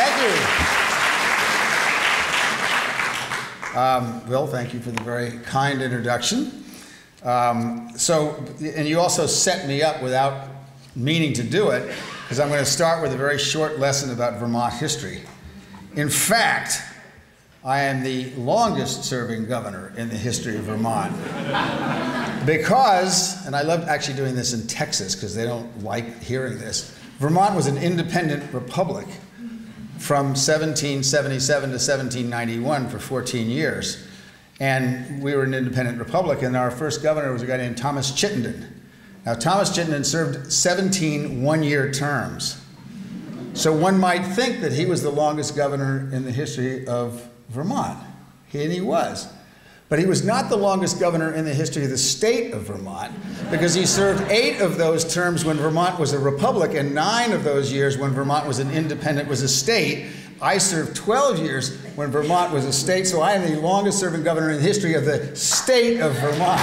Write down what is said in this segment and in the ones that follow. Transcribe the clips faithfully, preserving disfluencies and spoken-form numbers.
you. Um, Bill, thank you for the very kind introduction. Um, so, and you also set me up without meaning to do it, because I'm going to start with a very short lesson about Vermont history. In fact, I am the longest serving governor in the history of Vermont. Because, and I love actually doing this in Texas because they don't like hearing this, Vermont was an independent republic from seventeen seventy-seven to seventeen ninety-one for fourteen years. And we were an independent republic, and our first governor was a guy named Thomas Chittenden. Now, Thomas Chittenden served seventeen one-year terms. So one might think that he was the longest governor in the history of Vermont, and he was. But he was not the longest governor in the history of the state of Vermont, because he served eight of those terms when Vermont was a republic, and nine of those years when Vermont was an independent, was a state. I served twelve years when Vermont was a state, so I am the longest serving governor in the history of the state of Vermont.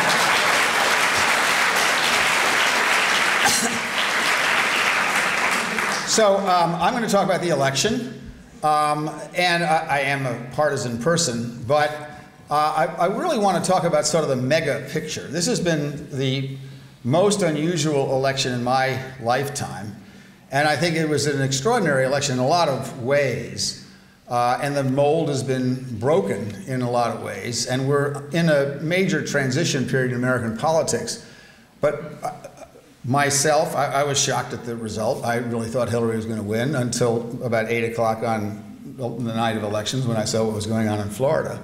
So um, I'm going to talk about the election. Um, and I, I am a partisan person, but uh, I, I really want to talk about sort of the mega picture. This has been the most unusual election in my lifetime, and I think it was an extraordinary election in a lot of ways. Uh, and the mold has been broken in a lot of ways, and we're in a major transition period in American politics. But uh, myself, I, I was shocked at the result. I really thought Hillary was going to win until about eight o'clock on the night of elections when I saw what was going on in Florida.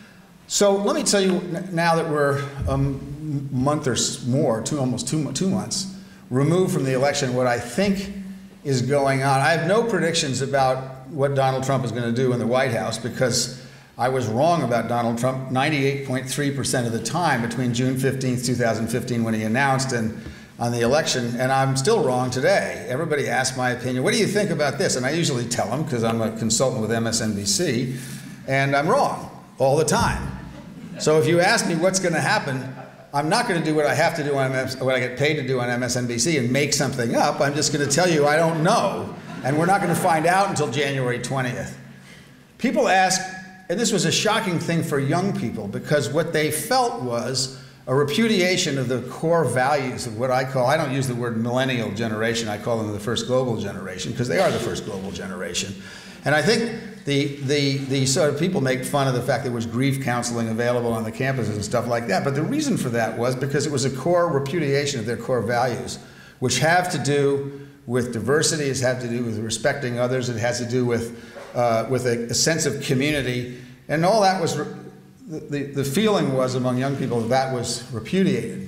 So let me tell you now that we're a month or more, two, almost two, two months, removed from the election, what I think is going on. I have no predictions about what Donald Trump is going to do in the White House, because I was wrong about Donald Trump ninety-eight point three percent of the time between June fifteenth, two thousand fifteen, when he announced and on the election, and I'm still wrong today. Everybody asks my opinion. What do you think about this? And I usually tell them, because I'm a consultant with M S N B C, and I'm wrong all the time. So if you ask me what's going to happen, I'm not going to do what I have to do on M S, what I get paid to do on M S N B C and make something up. I'm just going to tell you I don't know, and we're not going to find out until January twentieth. People ask, and this was a shocking thing for young people, because what they felt was a repudiation of the core values of what I call, I don't use the word millennial generation, I call them the first global generation, because they are the first global generation. And I think the, the, the sort of people make fun of the fact there was grief counseling available on the campuses and stuff like that, but the reason for that was because it was a core repudiation of their core values, which have to do with diversity, it has to do with respecting others, it has to do with, uh, with a, a sense of community, and all that was The, the feeling was among young people that that was repudiated.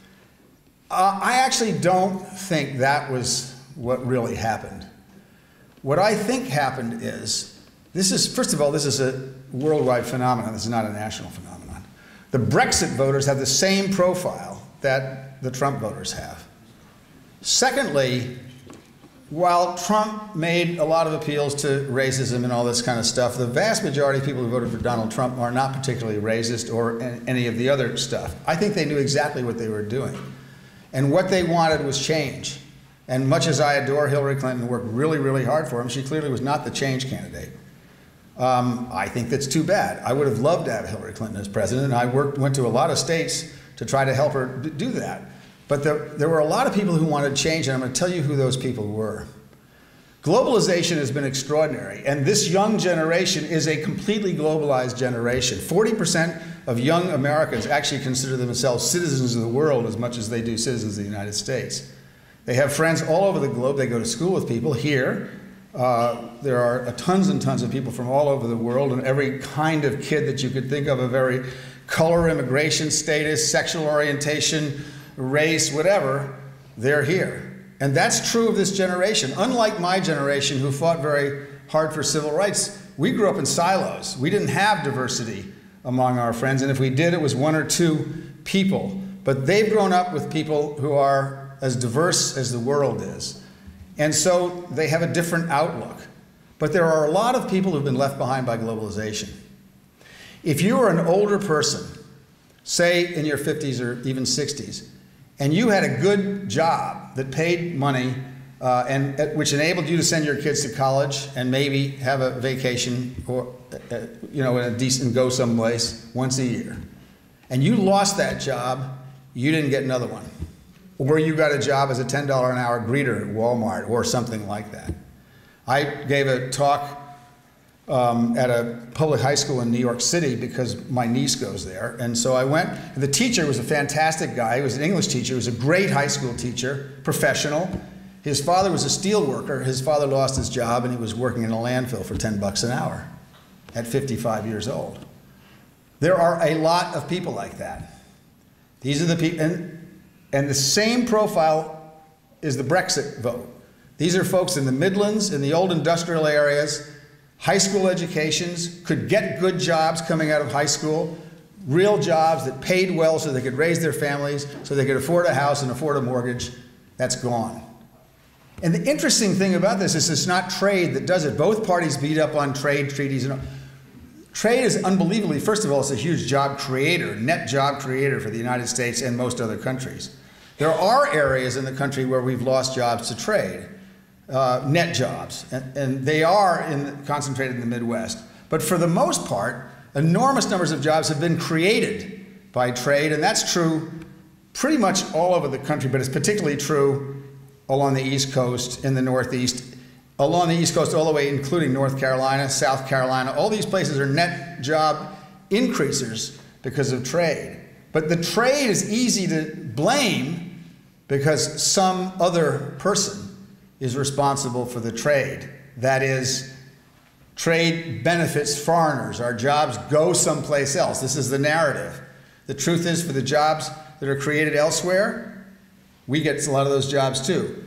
Uh, I actually don't think that was what really happened. What I think happened is, this is, first of all, this is a worldwide phenomenon. This is not a national phenomenon. The Brexit voters have the same profile that the Trump voters have. Secondly, while Trump made a lot of appeals to racism and all this kind of stuff, the vast majority of people who voted for Donald Trump are not particularly racist or any of the other stuff. I think they knew exactly what they were doing. And what they wanted was change. And much as I adore Hillary Clinton and worked really, really hard for him, she clearly was not the change candidate. Um, I think that's too bad. I would have loved to have Hillary Clinton as president, and I worked, went to a lot of states to try to help her do that. But there, there were a lot of people who wanted change, and I'm going to tell you who those people were. Globalization has been extraordinary, and this young generation is a completely globalized generation. forty percent of young Americans actually consider themselves citizens of the world as much as they do citizens of the United States. They have friends all over the globe. They go to school with people here. Uh, there are tons and tons of people from all over the world, and every kind of kid that you could think of, of every color, immigration status, sexual orientation, race, whatever, they're here. And that's true of this generation. Unlike my generation, who fought very hard for civil rights, we grew up in silos. We didn't have diversity among our friends, and if we did, it was one or two people. But they've grown up with people who are as diverse as the world is. And so they have a different outlook. But there are a lot of people who've been left behind by globalization. If you are an older person, say in your fifties or even sixties, and you had a good job that paid money uh, and uh, which enabled you to send your kids to college and maybe have a vacation or, uh, you know, in a decent go someplace once a year. And you lost that job, you didn't get another one. Or you got a job as a ten dollar an hour greeter at Walmart or something like that. I gave a talk um, at a public high school in New York City because my niece goes there. And so I went, and the teacher was a fantastic guy. He was an English teacher. He was a great high school teacher, professional. His father was a steel worker. His father lost his job and he was working in a landfill for ten bucks an hour at fifty-five years old. There are a lot of people like that. These are the people, and, and the same profile is the Brexit vote. These are folks in the Midlands, in the old industrial areas, high school educations, could get good jobs coming out of high school, real jobs that paid well so they could raise their families, so they could afford a house and afford a mortgage. That's gone. And the interesting thing about this is it's not trade that does it. Both parties beat up on trade treaties. And trade is unbelievably, first of all, it's a huge job creator, net job creator for the United States and most other countries. There are areas in the country where we've lost jobs to trade. Uh, net jobs, and, and they are in, concentrated in the Midwest. But for the most part, enormous numbers of jobs have been created by trade, and that's true pretty much all over the country, but it's particularly true along the East Coast, in the Northeast, along the East Coast all the way, including North Carolina, South Carolina. All these places are net job increasers because of trade. But the trade is easy to blame because some other person is responsible for the trade. That is, trade benefits foreigners. Our jobs go someplace else. This is the narrative. The truth is, for the jobs that are created elsewhere, we get a lot of those jobs too.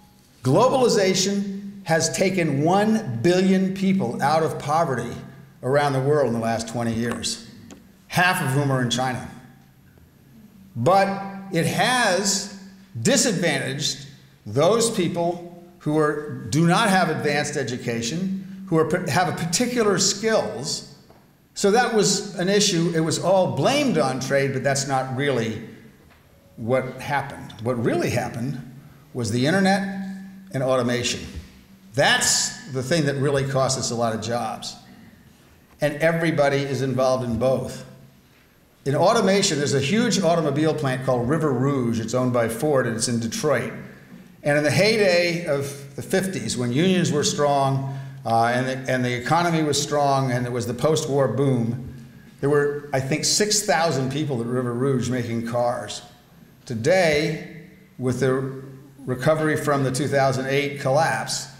Globalization has taken one billion people out of poverty around the world in the last twenty years, half of whom are in China. But it has disadvantaged those people who are, do not have advanced education, who are, have a particular skills. So that was an issue. It was all blamed on trade, but that's not really what happened. What really happened was the internet and automation. That's the thing that really cost us a lot of jobs. And everybody is involved in both. In automation, there's a huge automobile plant called River Rouge. It's owned by Ford, and it's in Detroit. And in the heyday of the fifties, when unions were strong uh, and, the, and the economy was strong and it was the post-war boom, there were, I think, six thousand people at River Rouge making cars. Today, with the recovery from the two thousand eight collapse,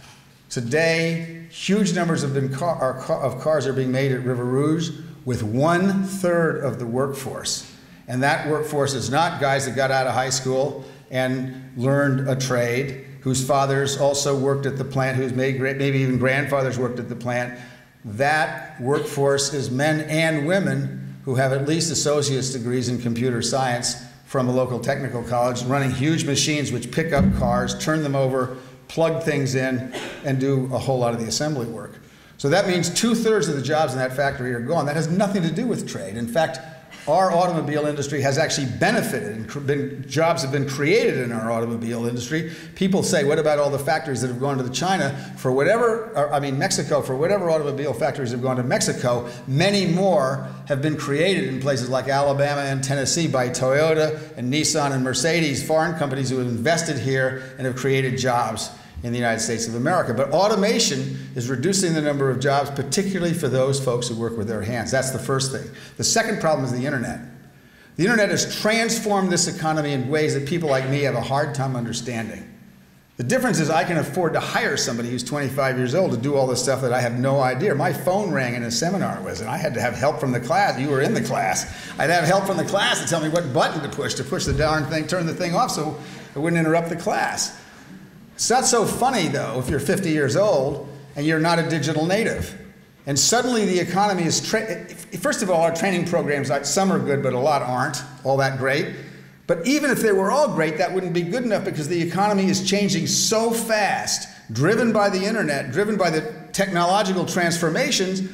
today, huge numbers have been car, are, of cars are being made at River Rouge with one-third of the workforce. And that workforce is not guys that got out of high school and learned a trade, whose fathers also worked at the plant, whose maybe even grandfathers worked at the plant. That workforce is men and women who have at least associate's degrees in computer science from a local technical college, running huge machines which pick up cars, turn them over, plug things in, and do a whole lot of the assembly work. So that means two-thirds of the jobs in that factory are gone. That has nothing to do with trade. In fact, our automobile industry has actually benefited, and been, jobs have been created in our automobile industry. People say, what about all the factories that have gone to the China? For whatever, or, I mean Mexico, for whatever automobile factories have gone to Mexico, many more have been created in places like Alabama and Tennessee by Toyota and Nissan and Mercedes, foreign companies who have invested here and have created jobs in the United States of America. But automation is reducing the number of jobs, particularly for those folks who work with their hands. That's the first thing. The second problem is the internet. The internet has transformed this economy in ways that people like me have a hard time understanding. The difference is I can afford to hire somebody who's twenty-five years old to do all this stuff that I have no idea. My phone rang in a seminar was, and I had to have help from the class. You were in the class. I'd have help from the class to tell me what button to push, to push the darn thing, turn the thing off so it wouldn't interrupt the class. It's not so funny, though, if you're fifty years old and you're not a digital native. And suddenly the economy is, tra first of all, our training programs, some are good, but a lot aren't all that great. But even if they were all great, that wouldn't be good enough because the economy is changing so fast, driven by the internet, driven by the technological transformations,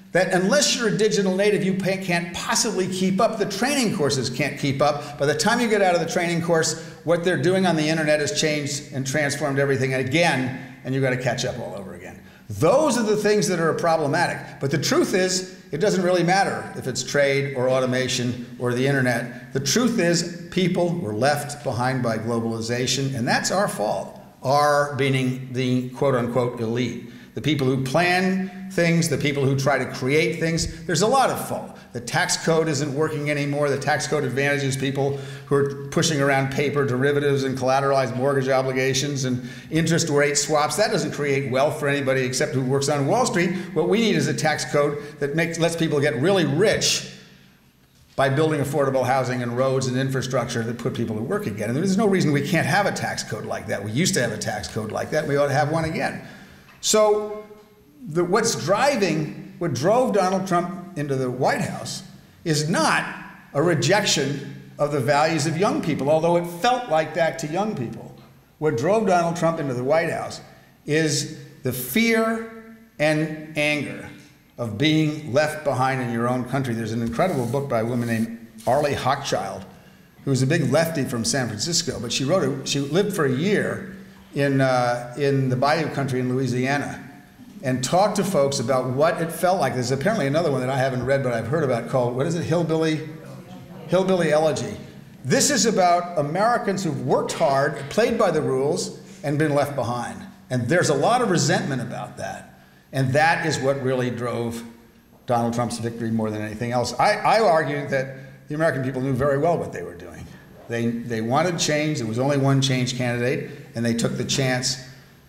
that unless you're a digital native, you can't possibly keep up. The training courses can't keep up. By the time you get out of the training course, what they're doing on the internet has changed and transformed everything again, and you've got to catch up all over again. Those are the things that are problematic. But the truth is, it doesn't really matter if it's trade or automation or the internet. The truth is, people were left behind by globalization, and that's our fault. Our meaning the quote-unquote elite. The people who plan things, the people who try to create things, there's a lot of fault. The tax code isn't working anymore. The tax code advantages people who are pushing around paper derivatives and collateralized mortgage obligations and interest rate swaps. That doesn't create wealth for anybody except who works on Wall Street. What we need is a tax code that makes, lets people get really rich by building affordable housing and roads and infrastructure that put people to work again. And there's no reason we can't have a tax code like that. We used to have a tax code like that. We ought to have one again. So the, what's driving, what drove Donald Trump into the White House is not a rejection of the values of young people, although it felt like that to young people. What drove Donald Trump into the White House is the fear and anger of being left behind in your own country. There's an incredible book by a woman named Arlie Hochschild, who was a big lefty from San Francisco, but she wrote a, she lived for a year in, uh, in the Bayou country in Louisiana and talked to folks about what it felt like. There's apparently another one that I haven't read, but I've heard about called, what is it, Hillbilly? Hillbilly Elegy. This is about Americans who've worked hard, played by the rules, and been left behind. And there's a lot of resentment about that. And that is what really drove Donald Trump's victory more than anything else. I, I argue that the American people knew very well what they were doing. They, they wanted change. There was only one change candidate, and they took the chance.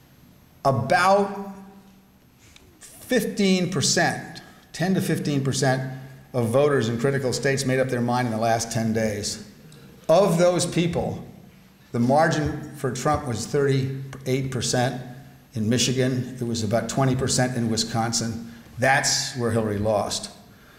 About fifteen percent, ten to fifteen percent of voters in critical states made up their mind in the last ten days. Of those people, the margin for Trump was thirty-eight percent. In Michigan, it was about twenty percent in Wisconsin. That's where Hillary lost.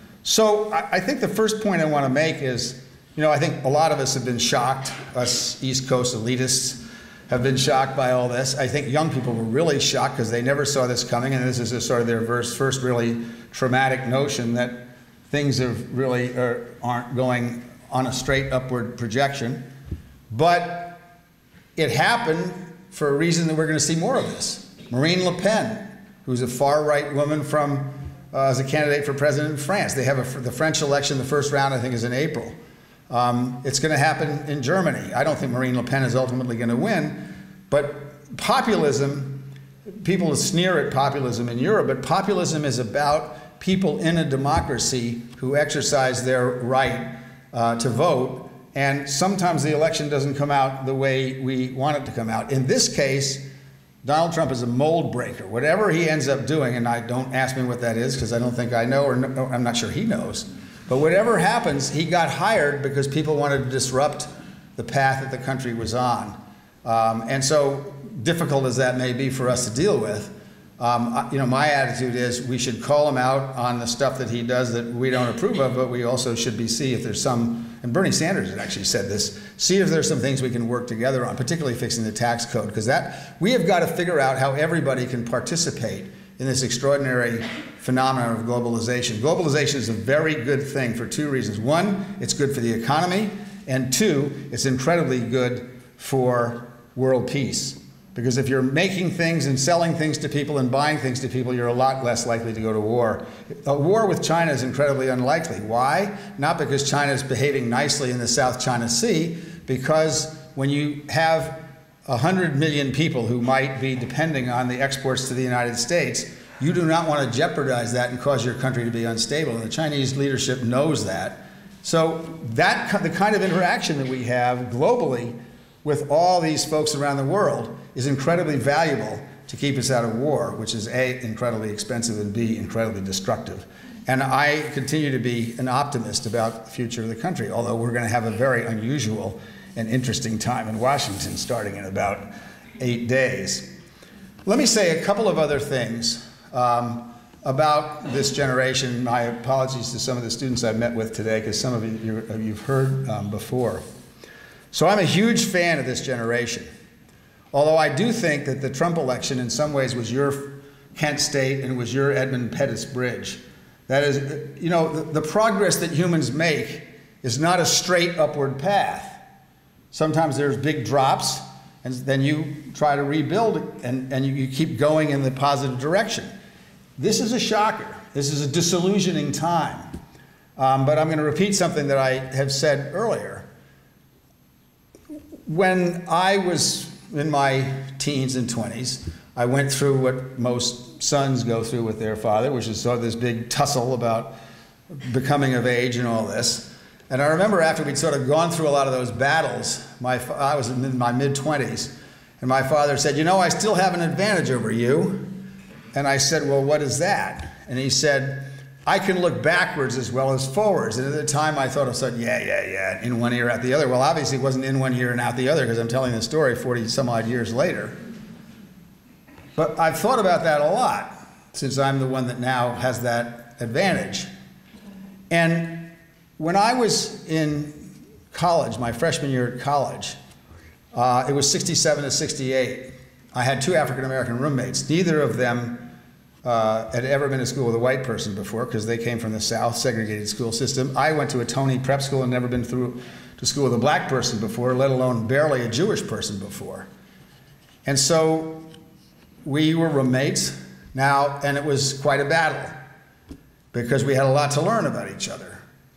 So I, I think the first point I want to make is, you know, I think a lot of us have been shocked, us East Coast elitists have been shocked by all this. I think young people were really shocked because they never saw this coming, and this is a sort of their first, first really traumatic notion that things have really are, aren't going on a straight upward projection. But it happened for a reason that we're going to see more of this. Marine Le Pen, who's a far-right woman from, uh, as a candidate for president in France. They have a, the French election, the first round, I think, is in April. Um, it's going to happen in Germany. I don't think Marine Le Pen is ultimately going to win, but populism, people sneer at populism in Europe, but populism is about people in a democracy who exercise their right uh, to vote, and sometimes the election doesn't come out the way we want it to come out. In this case, Donald Trump is a mold breaker. Whatever he ends up doing, and I don't ask me what that is because I don't think I know, or no, I'm not sure he knows, but whatever happens, he got hired because people wanted to disrupt the path that the country was on. Um, and so, difficult as that may be for us to deal with, um, you know, my attitude is we should call him out on the stuff that he does that we don't approve of, but we also should be see if there's some, and Bernie Sanders had actually said this, see if there's some things we can work together on, particularly fixing the tax code, because that, we have got to figure out how everybody can participate in this extraordinary phenomenon of globalization. Globalization is a very good thing for two reasons. One, it's good for the economy, and two, it's incredibly good for world peace. Because if you're making things and selling things to people and buying things to people, you're a lot less likely to go to war. A war with China is incredibly unlikely. Why? Not because China is behaving nicely in the South China Sea, because when you have one hundred million people who might be depending on the exports to the United States, you do not want to jeopardize that and cause your country to be unstable. And the Chinese leadership knows that. So that, the kind of interaction that we have globally with all these folks around the world is incredibly valuable to keep us out of war, which is A, incredibly expensive, and B, incredibly destructive. And I continue to be an optimist about the future of the country, although we're going to have a very unusual and interesting time in Washington starting in about eight days. Let me say a couple of other things um, about this generation. My apologies to some of the students I've met with today, because some of you, you've heard um, before. So I'm a huge fan of this generation. Although I do think that the Trump election in some ways was your Kent State and was your Edmund Pettus Bridge. That is, you know, the, the progress that humans make is not a straight upward path. Sometimes there's big drops, and then you try to rebuild it, and, and you, you keep going in the positive direction. This is a shocker. This is a disillusioning time. Um, but I'm going to repeat something that I have said earlier. When I was in my teens and twenties, I went through what most sons go through with their father, which is sort of this big tussle about becoming of age and all this. And I remember after we'd sort of gone through a lot of those battles, my, I was in my mid-twenties, and my father said, you know, I still have an advantage over you. And I said, well, what is that? And he said, I can look backwards as well as forwards. And at the time I thought, I said, yeah, yeah, yeah, in one ear, out the other. Well, obviously it wasn't in one ear and out the other, because I'm telling the story forty some odd years later. But I've thought about that a lot, since I'm the one that now has that advantage. And when I was in college, my freshman year at college, uh, it was sixty-seven to sixty-eight. I had two African-American roommates. Neither of them uh, had ever been to school with a white person before, because they came from the South, segregated school system. I went to a Tony prep school and never been through to school with a black person before, let alone barely a Jewish person before. And so we were roommates now, and it was quite a battle, because we had a lot to learn about each other.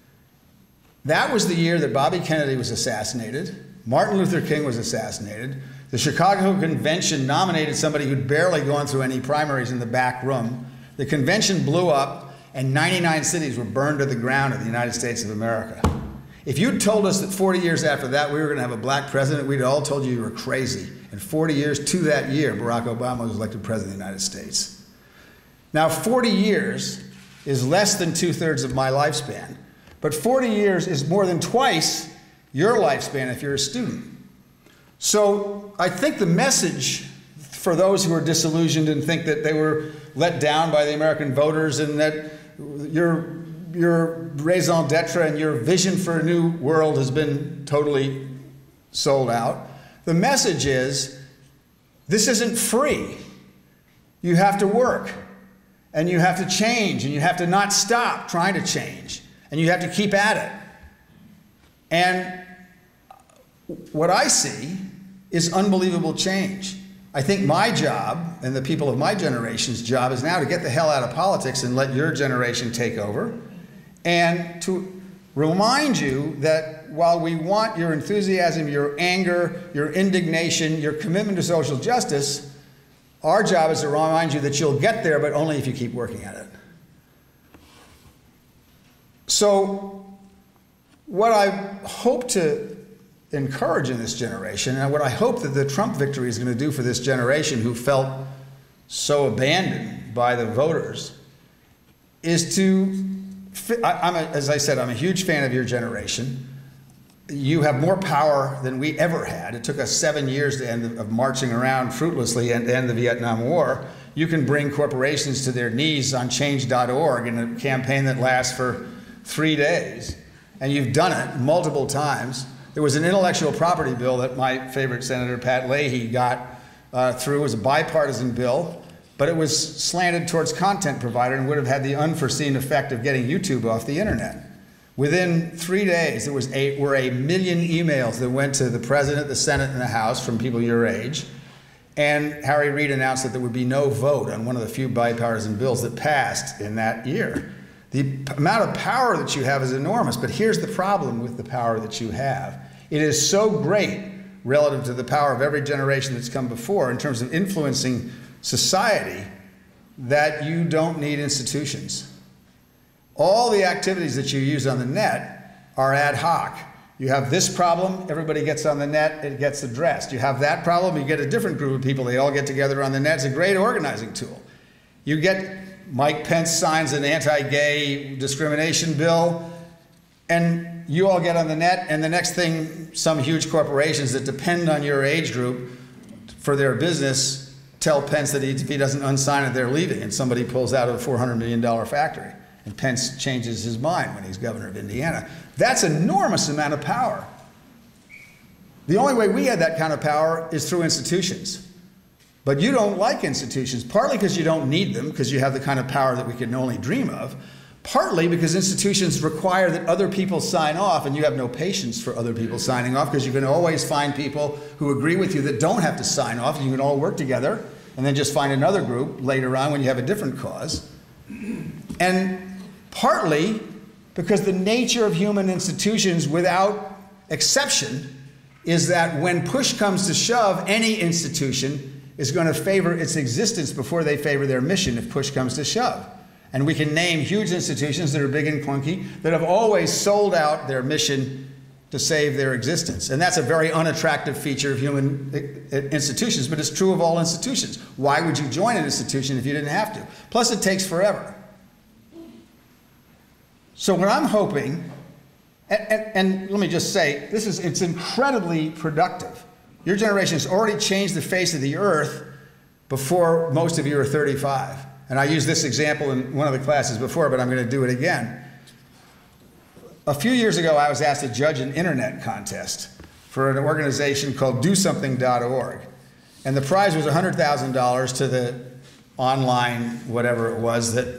That was the year that Bobby Kennedy was assassinated, Martin Luther King was assassinated, the Chicago Convention nominated somebody who'd barely gone through any primaries in the back room, the convention blew up, and ninety-nine cities were burned to the ground in the United States of America. If you'd told us that forty years after that we were going to have a black president, we'd all told you you were crazy. And forty years to that year, Barack Obama was elected president of the United States. Now, forty years is less than two-thirds of my lifespan, but forty years is more than twice your lifespan if you're a student. So I think the message for those who are disillusioned and think that they were let down by the American voters and that your, your raison d'etre and your vision for a new world has been totally sold out, the message is, this isn't free. You have to work, and you have to change, and you have to not stop trying to change, and you have to keep at it. And what I see is unbelievable change. I think my job, and the people of my generation's job, is now to get the hell out of politics and let your generation take over, and to remind you that while we want your enthusiasm, your anger, your indignation, your commitment to social justice, our job is to remind you that you'll get there, but only if you keep working at it. So what I hope to encourage in this generation, and what I hope that the Trump victory is going to do for this generation who felt so abandoned by the voters, is to, I, I'm a, as I said, I'm a huge fan of your generation. You have more power than we ever had. It took us seven years to end of marching around fruitlessly and end the Vietnam War. You can bring corporations to their knees on change dot org in a campaign that lasts for three days. And you've done it multiple times. There was an intellectual property bill that my favorite Senator Pat Leahy got uh, through. It was a bipartisan bill, but it was slanted towards content provider and would have had the unforeseen effect of getting YouTube off the internet. Within three days, there was a, were a million emails that went to the President, the Senate, and the House from people your age. And Harry Reid announced that there would be no vote on one of the few bipartisan bills that passed in that year. The amount of power that you have is enormous, but here's the problem with the power that you have. It is so great relative to the power of every generation that's come before in terms of influencing society that you don't need institutions. All the activities that you use on the net are ad hoc. You have this problem, everybody gets on the net, it gets addressed. You have that problem, you get a different group of people, they all get together on the net. It's a great organizing tool. You get Mike Pence signs an anti-gay discrimination bill, and you all get on the net, and the next thing, some huge corporations that depend on your age group for their business tell Pence that if he doesn't unsign it, they're leaving, and somebody pulls out a four hundred million dollar factory. And Pence changes his mind when he's governor of Indiana. That's an enormous amount of power. The only way we had that kind of power is through institutions. But you don't like institutions, partly because you don't need them, because you have the kind of power that we can only dream of, Partly because institutions require that other people sign off, and you have no patience for other people signing off, because you can always find people who agree with you that don't have to sign off, and you can all work together, and then just find another group later on when you have a different cause. And partly because the nature of human institutions, without exception, is that when push comes to shove, any institution is going to favor its existence before they favor their mission if push comes to shove. And we can name huge institutions that are big and clunky that have always sold out their mission to save their existence. And that's a very unattractive feature of human institutions, but it's true of all institutions. Why would you join an institution if you didn't have to? Plus, it takes forever. So what I'm hoping, and, and, and let me just say, this is, it's incredibly productive. Your generation has already changed the face of the earth before most of you are thirty-five. And I used this example in one of the classes before, but I'm going to do it again. A few years ago, I was asked to judge an internet contest for an organization called do something dot org. And the prize was one hundred thousand dollars to the online, whatever it was, that,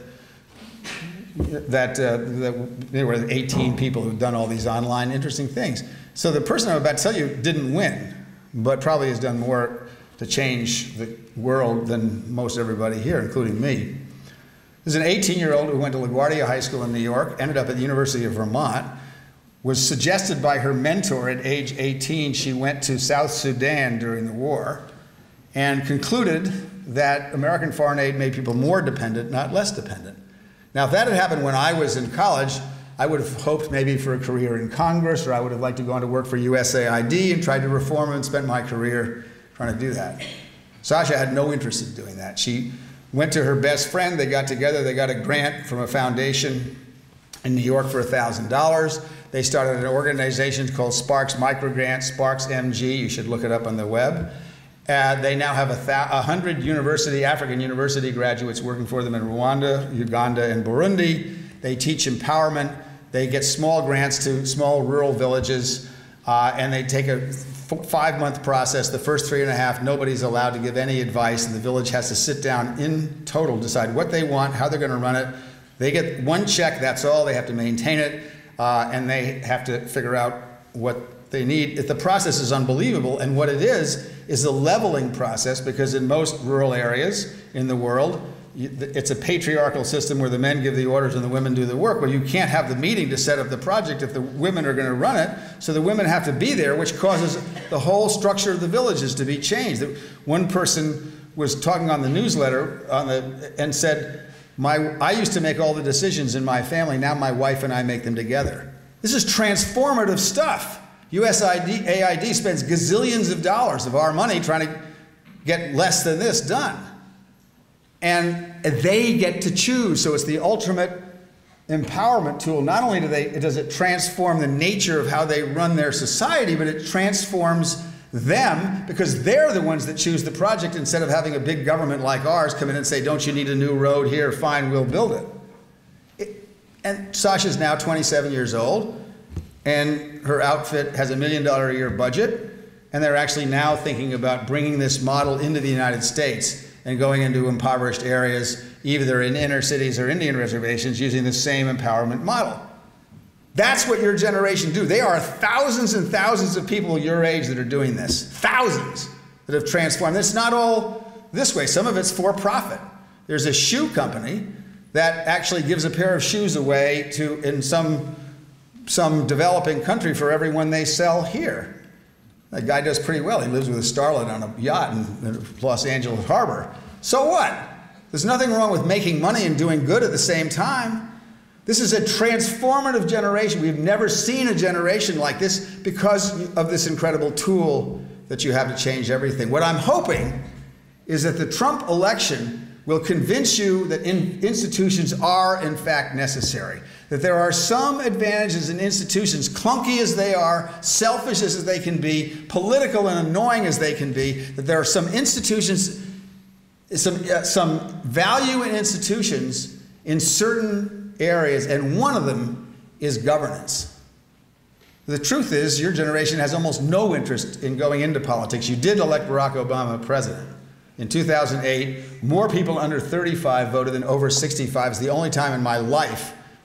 that, uh, that there were eighteen people who'd done all these online interesting things. So the person I'm about to tell you didn't win, but probably has done more to change the world than most everybody here, including me. There's an eighteen-year-old who went to LaGuardia High School in New York, ended up at the University of Vermont, was suggested by her mentor at age eighteen. She went to South Sudan during the war and concluded that American foreign aid made people more dependent, not less dependent. Now, if that had happened when I was in college, I would have hoped maybe for a career in Congress, or I would have liked to go on to work for U S A I D and tried to reform and spent my career trying to do that. Sasha had no interest in doing that. She went to her best friend, they got together, they got a grant from a foundation in New York for one thousand dollars. They started an organization called Sparks Microgrant, Sparks M G, you should look it up on the web. Uh, they now have a hundred university, African university graduates working for them in Rwanda, Uganda, and Burundi. They teach empowerment. They get small grants to small rural villages, uh, and they take a five-month process. The first three and a half, nobody's allowed to give any advice, and the village has to sit down in total, decide what they want, how they're going to run it. They get one check, that's all. They have to maintain it, uh, and they have to figure out what they need. If the process is unbelievable, and what it is, is a leveling process, because in most rural areas in the world, it's a patriarchal system where the men give the orders and the women do the work. Well, you can't have the meeting to set up the project if the women are going to run it, so the women have to be there, which causes the whole structure of the villages to be changed. One person was talking on the newsletter on the, and said, my, I used to make all the decisions in my family, now my wife and I make them together. This is transformative stuff. U S A I D spends gazillions of dollars of our money trying to get less than this done. And they get to choose, so it's the ultimate empowerment tool. Not only do they, does it transform the nature of how they run their society, but it transforms them, because they're the ones that choose the project instead of having a big government like ours come in and say, don't you need a new road here? Fine, we'll build it. it and Sasha's now twenty-seven years old, and her outfit has a million dollar a year budget, and they're actually now thinking about bringing this model into the United States and going into impoverished areas, either in inner cities or Indian reservations, using the same empowerment model. That's what your generation do. There are thousands and thousands of people your age that are doing this. Thousands that have transformed. It's not all this way. Some of it's for profit. There's a shoe company that actually gives a pair of shoes away to in some, some developing country for everyone they sell here. That guy does pretty well. He lives with a starlet on a yacht in Los Angeles Harbor. So what? There's nothing wrong with making money and doing good at the same time. This is a transformative generation. We've never seen a generation like this because of this incredible tool that you have to change everything. What I'm hoping is that the Trump election will convince you that in institutions are, in fact, necessary. That there are some advantages in institutions, clunky as they are, selfish as they can be, political and annoying as they can be, that there are some institutions, some, uh, some value in institutions in certain areas, and one of them is governance. The truth is, your generation has almost no interest in going into politics. You did elect Barack Obama president. In two thousand eight, more people under thirty-five voted than over sixty-five. It's the only time in my life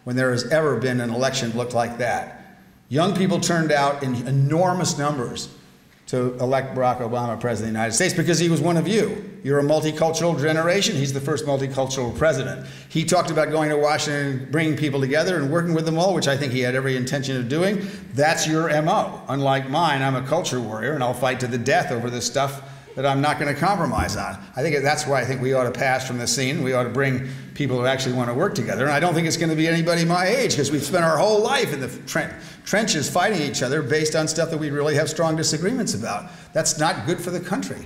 when there has ever been an election that looked like that. Young people turned out in enormous numbers to elect Barack Obama president of the United States because he was one of you. You're a multicultural generation. He's the first multicultural president. He talked about going to Washington and bringing people together and working with them all, which I think he had every intention of doing. That's your M O. Unlike mine, I'm a culture warrior, and I'll fight to the death over this stuff that I'm not going to compromise on. I think that's why I think we ought to pass from the scene. We ought to bring people who actually want to work together. And I don't think it's going to be anybody my age, because we've spent our whole life in the tren trenches fighting each other based on stuff that we really have strong disagreements about. That's not good for the country.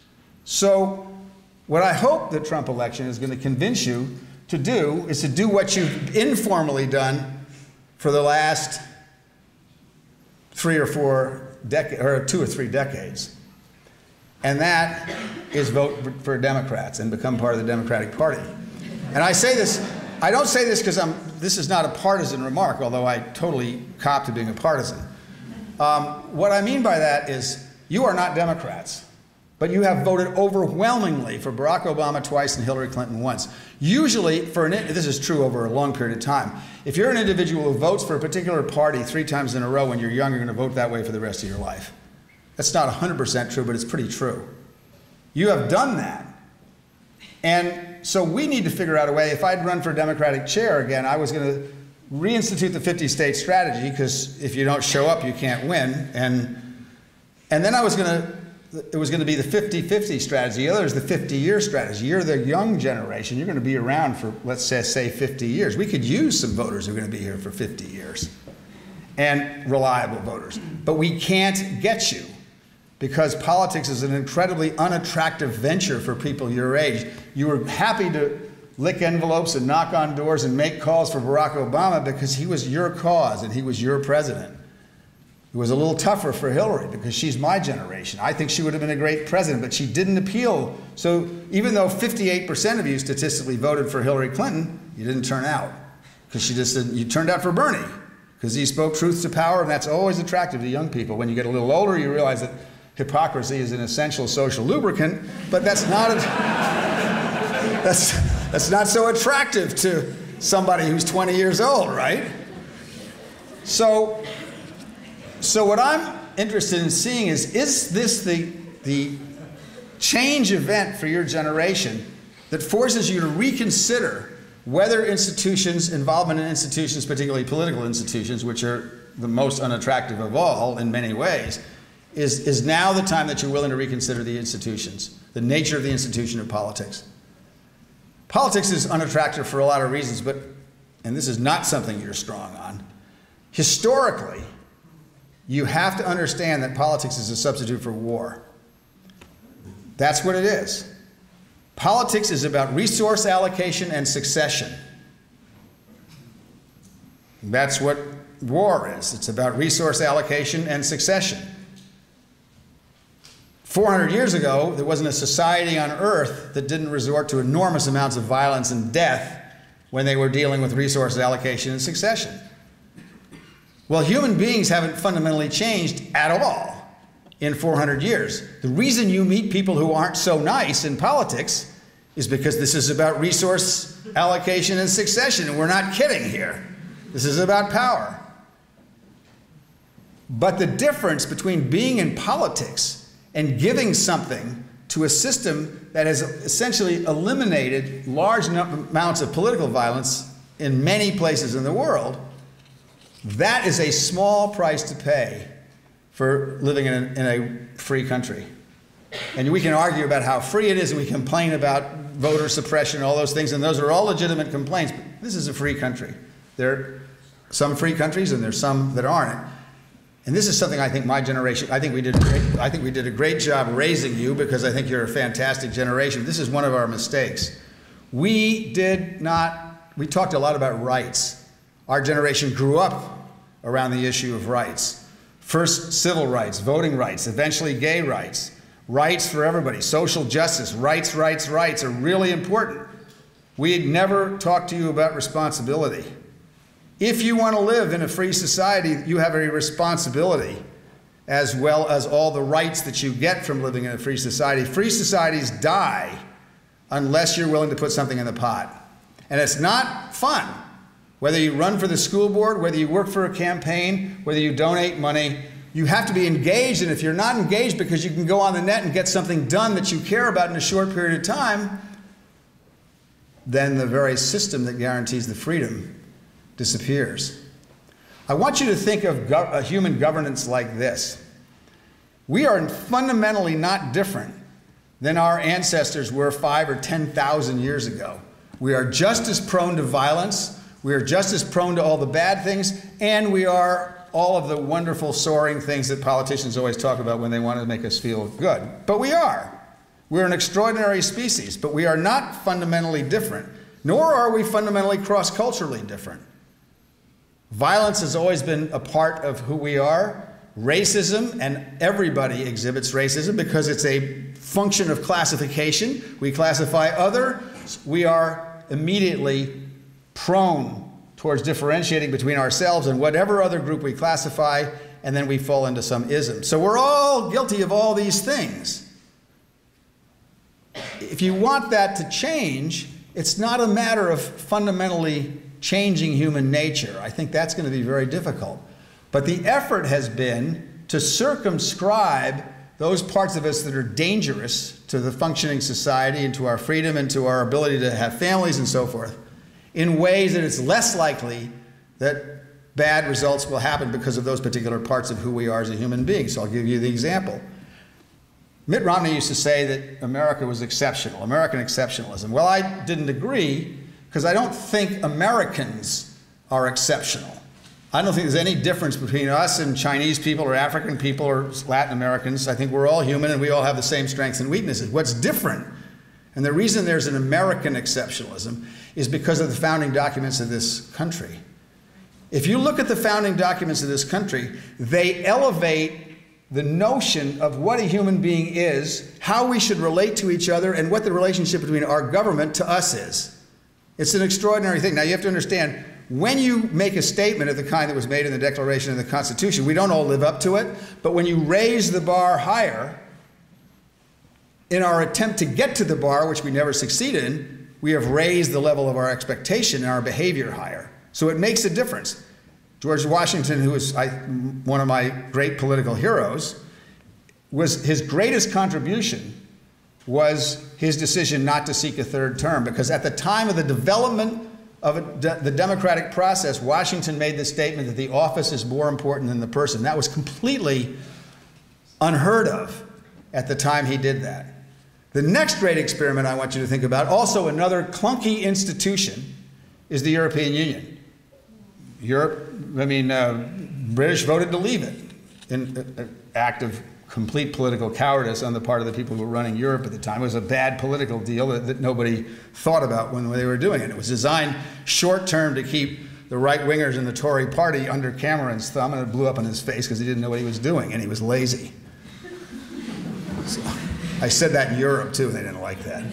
So what I hope the Trump election is going to convince you to do is to do what you've informally done for the last three or four decades, or two or three decades. And that is vote for Democrats and become part of the Democratic Party. And I say this, I don't say this because I'm, this is not a partisan remark, although I totally cop to being a partisan. Um, what I mean by that is you are not Democrats, but you have voted overwhelmingly for Barack Obama twice and Hillary Clinton once. Usually, for an, this is true over a long period of time, if you're an individual who votes for a particular party three times in a row when you're young, you're going to vote that way for the rest of your life. That's not one hundred percent true, but it's pretty true. You have done that. And so we need to figure out a way. If I'd run for Democratic chair again, I was going to reinstitute the fifty state strategy, because if you don't show up, you can't win. And, and then I was going to, it was going to be the fifty fifty strategy. The other is the fifty year strategy. You're the young generation. You're going to be around for, let's say, say fifty years. We could use some voters who are going to be here for fifty years, and reliable voters. But we can't get you, because politics is an incredibly unattractive venture for people your age. You were happy to lick envelopes and knock on doors and make calls for Barack Obama because he was your cause and he was your president. It was a little tougher for Hillary because she's my generation. I think she would have been a great president, but she didn't appeal. So even though fifty-eight percent of you statistically voted for Hillary Clinton, you didn't turn out, because she just didn't, you turned out for Bernie because he spoke truth to power, and that's always attractive to young people. When you get a little older, you realize that hypocrisy is an essential social lubricant, but that's not, a, that's, that's not so attractive to somebody who's twenty years old, right? So, so what I'm interested in seeing is, is this the, the change event for your generation that forces you to reconsider whether institutions, involvement in institutions, particularly political institutions, which are the most unattractive of all in many ways, Is, is now the time that you're willing to reconsider the institutions, the nature of the institution of politics. Politics is unattractive for a lot of reasons, but, and this is not something you're strong on, historically, you have to understand that politics is a substitute for war. That's what it is. Politics is about resource allocation and succession. That's what war is. It's about resource allocation and succession. four hundred years ago, there wasn't a society on earth that didn't resort to enormous amounts of violence and death when they were dealing with resource allocation and succession. Well, human beings haven't fundamentally changed at all in four hundred years. The reason you meet people who aren't so nice in politics is because this is about resource allocation and succession, and we're not kidding here. This is about power. But the difference between being in politics and giving something to a system that has essentially eliminated large amounts of political violence in many places in the world, that is a small price to pay for living in a, in a free country. And we can argue about how free it is, and we complain about voter suppression and all those things, and those are all legitimate complaints, but this is a free country. There are some free countries and there's some that aren't. And this is something I think my generation, I think we did a great, I think we did a great job raising you, because I think you're a fantastic generation. This is one of our mistakes. We did not, we talked a lot about rights. Our generation grew up around the issue of rights. First civil rights, voting rights, eventually gay rights, rights for everybody, social justice, rights, rights, rights are really important. We never talked to you about responsibility. If you want to live in a free society, you have a responsibility, as well as all the rights that you get from living in a free society. Free societies die unless you're willing to put something in the pot. And it's not fun Whether you run for the school board, whether you work for a campaign, whether you donate money, you have to be engaged. And if you're not engaged because you can go on the net and get something done that you care about in a short period of time, then the very system that guarantees the freedom disappears. I want you to think of gov- a human governance like this. We are fundamentally not different than our ancestors were five or ten thousand years ago. We are just as prone to violence, we are just as prone to all the bad things, and we are all of the wonderful soaring things that politicians always talk about when they want to make us feel good. But we are. We're an extraordinary species, but we are not fundamentally different, nor are we fundamentally cross-culturally different. Violence has always been a part of who we are. Racism, and everybody exhibits racism because it's a function of classification. We classify other, we are immediately prone towards differentiating between ourselves and whatever other group we classify, and then we fall into some ism. So we're all guilty of all these things. If you want that to change, it's not a matter of fundamentally changing human nature. I think that's going to be very difficult. But the effort has been to circumscribe those parts of us that are dangerous to the functioning society and to our freedom and to our ability to have families and so forth in ways that it's less likely that bad results will happen because of those particular parts of who we are as a human being. So I'll give you the example. Mitt Romney used to say that America was exceptional, American exceptionalism. Well, I didn't agree because I don't think Americans are exceptional. I don't think there's any difference between us and Chinese people or African people or Latin Americans. I think we're all human and we all have the same strengths and weaknesses. What's different, and the reason there's an American exceptionalism, is because of the founding documents of this country. If you look at the founding documents of this country, they elevate the notion of what a human being is, how we should relate to each other, and what the relationship between our government to us is. It's an extraordinary thing. Now you have to understand, when you make a statement of the kind that was made in the Declaration and the Constitution, we don't all live up to it, but when you raise the bar higher, in our attempt to get to the bar, which we never succeed in, we have raised the level of our expectation and our behavior higher. So it makes a difference. George Washington, who is I, one of my great political heroes, was his greatest contribution was his decision not to seek a third term, because at the time of the development of a, de, the democratic process, Washington made the statement that the office is more important than the person. That was completely unheard of at the time he did that. The next great experiment I want you to think about, also another clunky institution, is the European Union. Europe, I mean, uh, British voted to leave it in an act of complete political cowardice on the part of the people who were running Europe at the time. It was a bad political deal that, that nobody thought about when they were doing it. It was designed short-term to keep the right-wingers in the Tory party under Cameron's thumb, and it blew up in his face because he didn't know what he was doing, and he was lazy. So, I said that in Europe, too, and they didn't like that.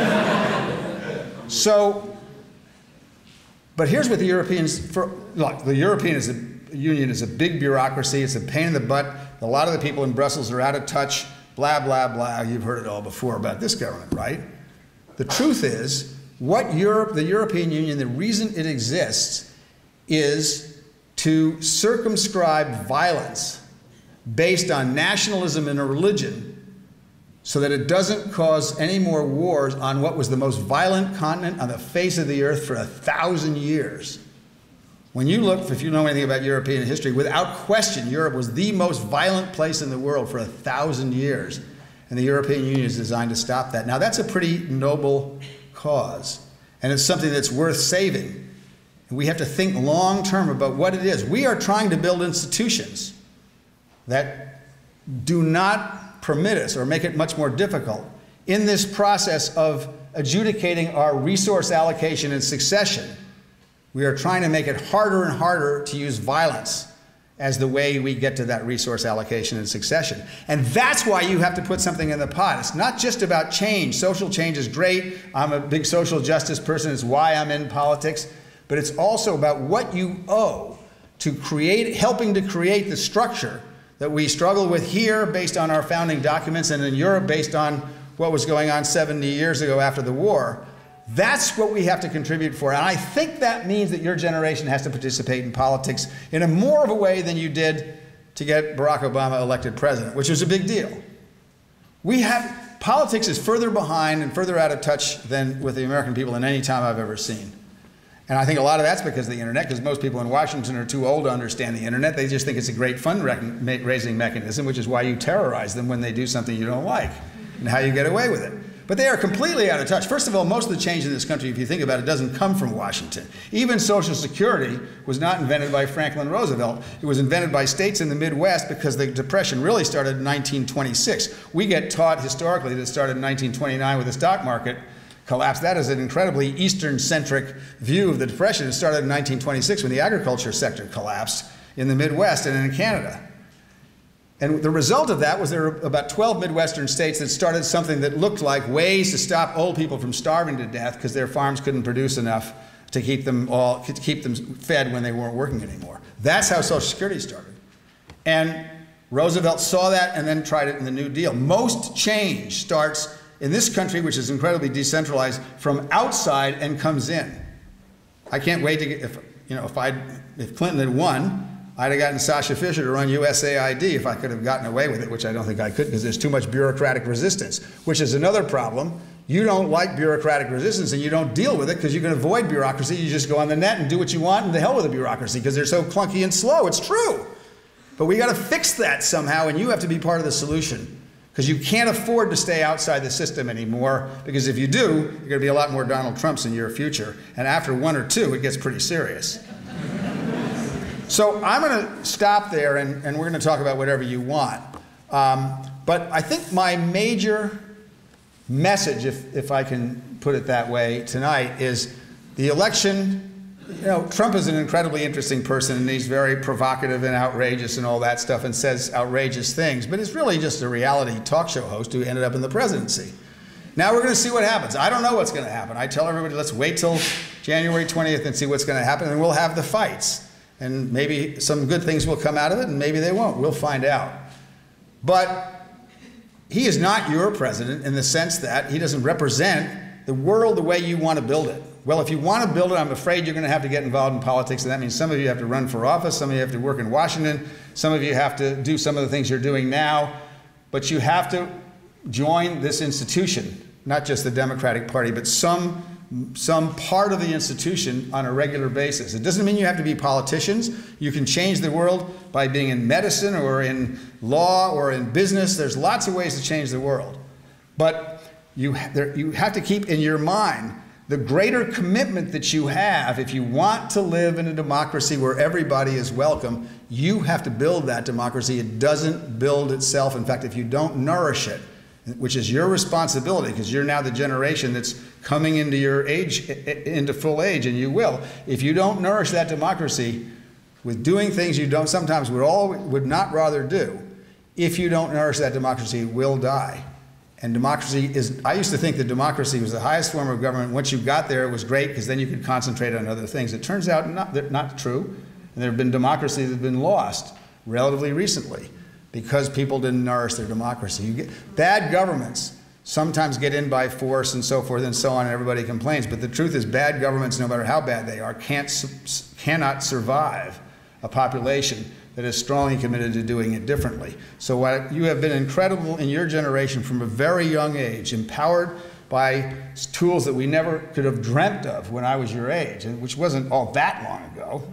So, but here's what the Europeans, for, look, the European is a, Union is a big bureaucracy, it's a pain in the butt. A lot of the people in Brussels are out of touch, blah, blah, blah. You've heard it all before about this government, right? The truth is, what Europe, the European Union, the reason it exists is to circumscribe violence based on nationalism and a religion so that it doesn't cause any more wars on what was the most violent continent on the face of the earth for a thousand years. When you look, if you know anything about European history, without question, Europe was the most violent place in the world for a thousand years. And the European Union is designed to stop that. Now, that's a pretty noble cause. And it's something that's worth saving. And we have to think long term about what it is. We are trying to build institutions that do not permit us or make it much more difficult in this process of adjudicating our resource allocation and succession. We are trying to make it harder and harder to use violence as the way we get to that resource allocation and succession. And that's why you have to put something in the pot. It's not just about change. Social change is great. I'm a big social justice person. It's why I'm in politics. But it's also about what you owe to create, helping to create the structure that we struggle with here based on our founding documents, and in Europe based on what was going on seventy years ago after the war, That's what we have to contribute for. And I think that means that your generation has to participate in politics in a more of a way than you did to get Barack Obama elected president, which was a big deal. We have, politics is further behind and further out of touch than with the American people than any time I've ever seen. And I think a lot of that's because of the internet, because most people in Washington are too old to understand the internet. They just think it's a great fundraising mechanism, which is why you terrorize them when they do something you don't like, and how you get away with it. But they are completely out of touch. First of all, most of the change in this country, if you think about it, doesn't come from Washington. Even Social Security was not invented by Franklin Roosevelt. It was invented by states in the Midwest because the Depression really started in nineteen twenty-six. We get taught historically that it started in nineteen twenty-nine with the stock market collapse. That is an incredibly Eastern-centric view of the Depression. It started in nineteen twenty-six when the agriculture sector collapsed in the Midwest and in Canada. And the result of that was there were about twelve Midwestern states that started something that looked like ways to stop old people from starving to death because their farms couldn't produce enough to keep them all to keep them fed when they weren't working anymore. That's how Social Security started. And Roosevelt saw that and then tried it in the New Deal. Most change starts in this country, which is incredibly decentralized, from outside and comes in. I can't wait to get, if, you know, if I if Clinton had won, I'd have gotten Sasha Fisher to run U S A I D if I could have gotten away with it, which I don't think I could because there's too much bureaucratic resistance, which is another problem. You don't like bureaucratic resistance and you don't deal with it because you can avoid bureaucracy. You just go on the net and do what you want and the hell with the bureaucracy because they're so clunky and slow. It's true. But we got to fix that somehow, and you have to be part of the solution because you can't afford to stay outside the system anymore, because if you do, you're going to be a lot more Donald Trumps in your future. And after one or two, it gets pretty serious. So I'm going to stop there, and, and we're going to talk about whatever you want. Um, but I think my major message, if, if I can put it that way tonight, is the election. You know, Trump is an incredibly interesting person, and he's very provocative and outrageous and all that stuff and says outrageous things, but he's really just a reality talk show host who ended up in the presidency. Now we're going to see what happens. I don't know what's going to happen. I tell everybody, let's wait till January twentieth and see what's going to happen, and we'll have the fights. And maybe some good things will come out of it, and maybe they won't. We'll find out. But he is not your president in the sense that he doesn't represent the world the way you want to build it. Well, if you want to build it, I'm afraid you're going to have to get involved in politics, and that means some of you have to run for office, some of you have to work in Washington, some of you have to do some of the things you're doing now, but you have to join this institution, not just the Democratic Party, but some some part of the institution on a regular basis. It doesn't mean you have to be politicians. You can change the world by being in medicine or in law or in business. There's lots of ways to change the world. But you, there, you have to keep in your mind the greater commitment that you have. If you want to live in a democracy where everybody is welcome, you have to build that democracy. It doesn't build itself. In fact, if you don't nourish it, which is your responsibility, because you're now the generation that's coming into your age, into full age, and you will. If you don't nourish that democracy with doing things you don't sometimes would all would not rather do, if you don't nourish that democracy, it will die. And democracy is, I used to think that democracy was the highest form of government. Once you got there, it was great because then you could concentrate on other things. It turns out not, not true. And there have been democracies that have been lost relatively recently, because people didn't nourish their democracy. You get, bad governments sometimes get in by force and so forth and so on, and everybody complains. But the truth is, bad governments, no matter how bad they are, can't, cannot survive a population that is strongly committed to doing it differently. So what, you have been incredible in your generation from a very young age, empowered by tools that we never could have dreamt of when I was your age, which wasn't all that long ago.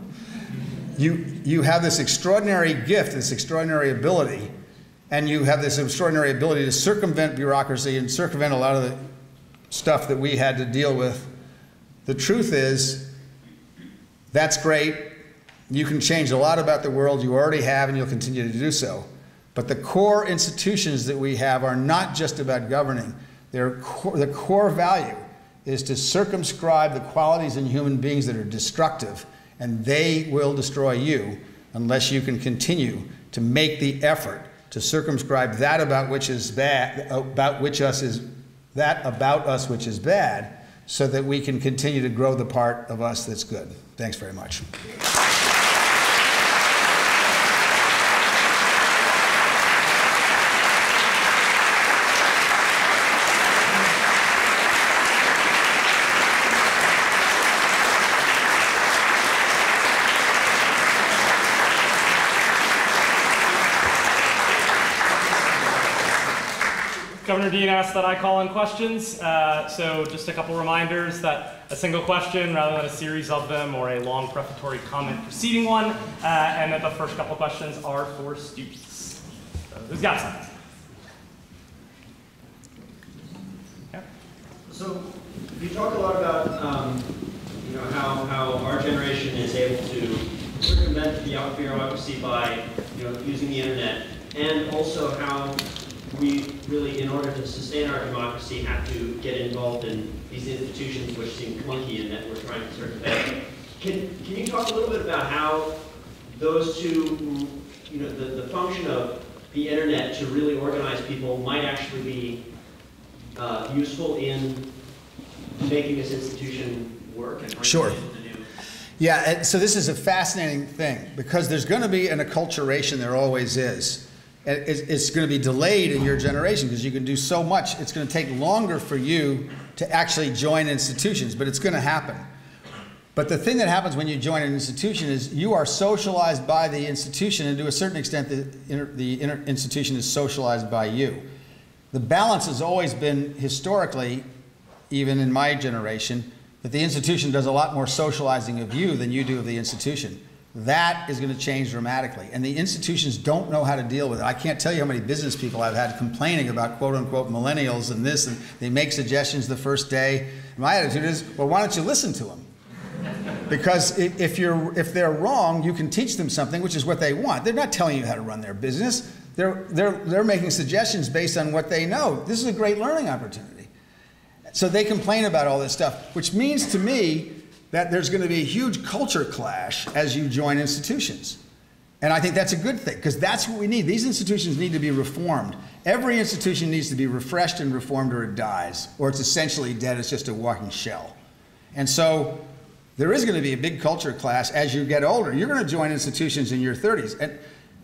You, you have this extraordinary gift, this extraordinary ability, and you have this extraordinary ability to circumvent bureaucracy and circumvent a lot of the stuff that we had to deal with. The truth is, that's great. You can change a lot about the world. You already have, and you'll continue to do so. But the core institutions that we have are not just about governing. Their core, the core value is to circumscribe the qualities in human beings that are destructive, and they will destroy you unless you can continue to make the effort to circumscribe that about which is bad, about which us is that about us which is bad, so that we can continue to grow the part of us that's good. Thanks very much. Owner Dean asked that I call in questions. Uh, so just a couple reminders that a single question rather than a series of them or a long prefatory comment preceding one. Uh, and that the first couple questions are for students. So who's got some? Yeah. So you talk a lot about um, you know, how, how our generation is able to circumvent the bureaucracy by you know, using the internet, and also how we really, in order to sustain our democracy, have to get involved in these institutions which seem clunky and that we're trying to circumvent. Can, can you talk a little bit about how those two, you know, the, the function of the internet to really organize people might actually be uh, useful in making this institution work and Sure. people to do? Yeah, and so this is a fascinating thing because there's going to be an acculturation, there always is. And it's, it's going to be delayed in your generation because you can do so much. It's going to take longer for you to actually join institutions, but it's going to happen. But the thing that happens when you join an institution is you are socialized by the institution, and to a certain extent the, inter, the inter, institution is socialized by you. The balance has always been historically, even in my generation, that the institution does a lot more socializing of you than you do of the institution. That is going to change dramatically. And the institutions don't know how to deal with it. I can't tell you how many business people I've had complaining about quote unquote millennials and this, and they make suggestions the first day. My attitude is, well, why don't you listen to them? Because if, you're, if they're wrong, you can teach them something, which is what they want. They're not telling you how to run their business. They're, they're, they're making suggestions based on what they know. This is a great learning opportunity. So they complain about all this stuff, which means to me that there's going to be a huge culture clash as you join institutions. And I think that's a good thing, because that's what we need. These institutions need to be reformed. Every institution needs to be refreshed and reformed or it dies, or it's essentially dead, it's just a walking shell. And so there is going to be a big culture clash as you get older. You're going to join institutions in your thirties. And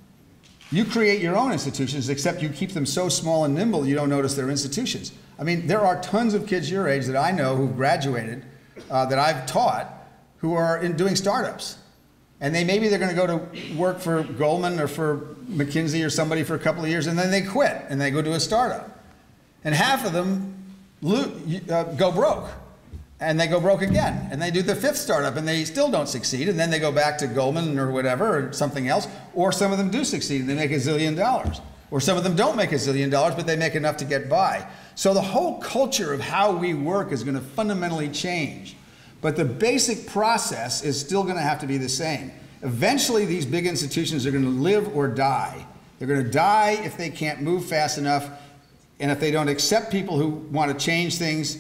you create your own institutions, except you keep them so small and nimble you don't notice they're institutions. I mean, there are tons of kids your age that I know who graduated, uh, that I've taught, who are in doing startups. And they maybe they're going to go to work for Goldman or for McKinsey or somebody for a couple of years, and then they quit and they go to a startup. And half of them lo uh, go broke. And they go broke again, and they do the fifth startup, and they still don't succeed, and then they go back to Goldman or whatever, or something else, or some of them do succeed, and they make a zillion dollars. Or some of them don't make a zillion dollars, but they make enough to get by. So the whole culture of how we work is going to fundamentally change. But the basic process is still going to have to be the same. Eventually, these big institutions are going to live or die. They're going to die if they can't move fast enough, and if they don't accept people who want to change things.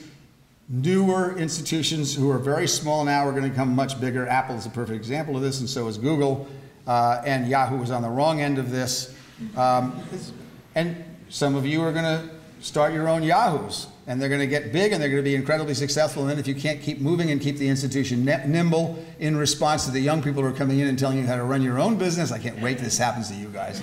Newer institutions who are very small now are going to become much bigger. Apple is a perfect example of this, and so is Google. Uh, and Yahoo was on the wrong end of this. Um, and some of you are going to start your own Yahoos, and they're going to get big, and they're going to be incredibly successful. And then if you can't keep moving and keep the institution nimble in response to the young people who are coming in and telling you how to run your own business, I can't wait till this happens to you guys,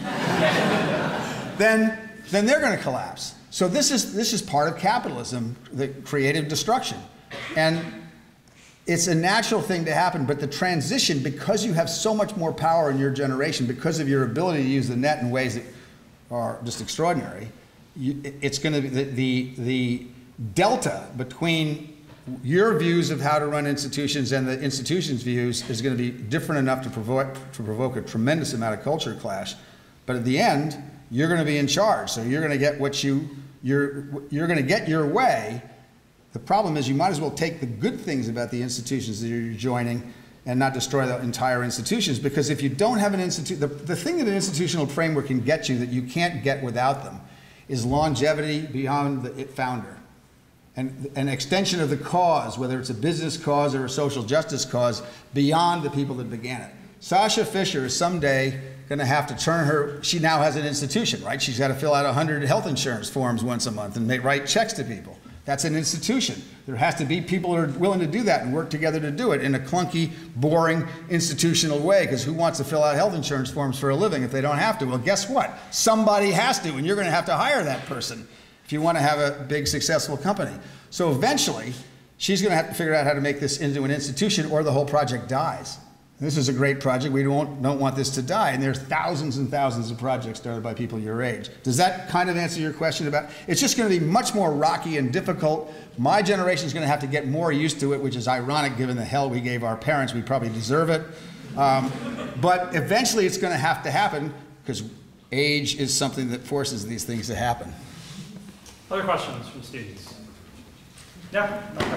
then, then they're going to collapse. So this is, this is part of capitalism, the creative destruction. And it's a natural thing to happen, but the transition, because you have so much more power in your generation, because of your ability to use the net in ways that are just extraordinary, you, it's going to be the, the, the delta between your views of how to run institutions and the institution's views is going to be different enough to provoke, to provoke a tremendous amount of culture clash. But at the end, you're going to be in charge, so you're going to get what you, you're, you're going to get your way. The problem is you might as well take the good things about the institutions that you're joining and not destroy the entire institutions, because if you don't have an institute, the, the thing that an institutional framework can get you that you can't get without them is longevity beyond the founder. And an extension of the cause, whether it's a business cause or a social justice cause, beyond the people that began it. Sasha Fisher is someday going to have to turn her, she now has an institution, right? She's got to fill out one hundred health insurance forms once a month and make, write checks to people. That's an institution. There has to be people who are willing to do that and work together to do it in a clunky, boring, institutional way, because who wants to fill out health insurance forms for a living if they don't have to? Well, guess what? Somebody has to, and you're going to have to hire that person if you want to have a big, successful company. So eventually, she's going to have to figure out how to make this into an institution, or the whole project dies. This is a great project. We don't, don't want this to die. And there's thousands and thousands of projects started by people your age. Does that kind of answer your question about, it's just going to be much more rocky and difficult. My generation is going to have to get more used to it, which is ironic given the hell we gave our parents. We probably deserve it. Um, but eventually it's going to have to happen because age is something that forces these things to happen. Other questions from students? Yeah? Okay.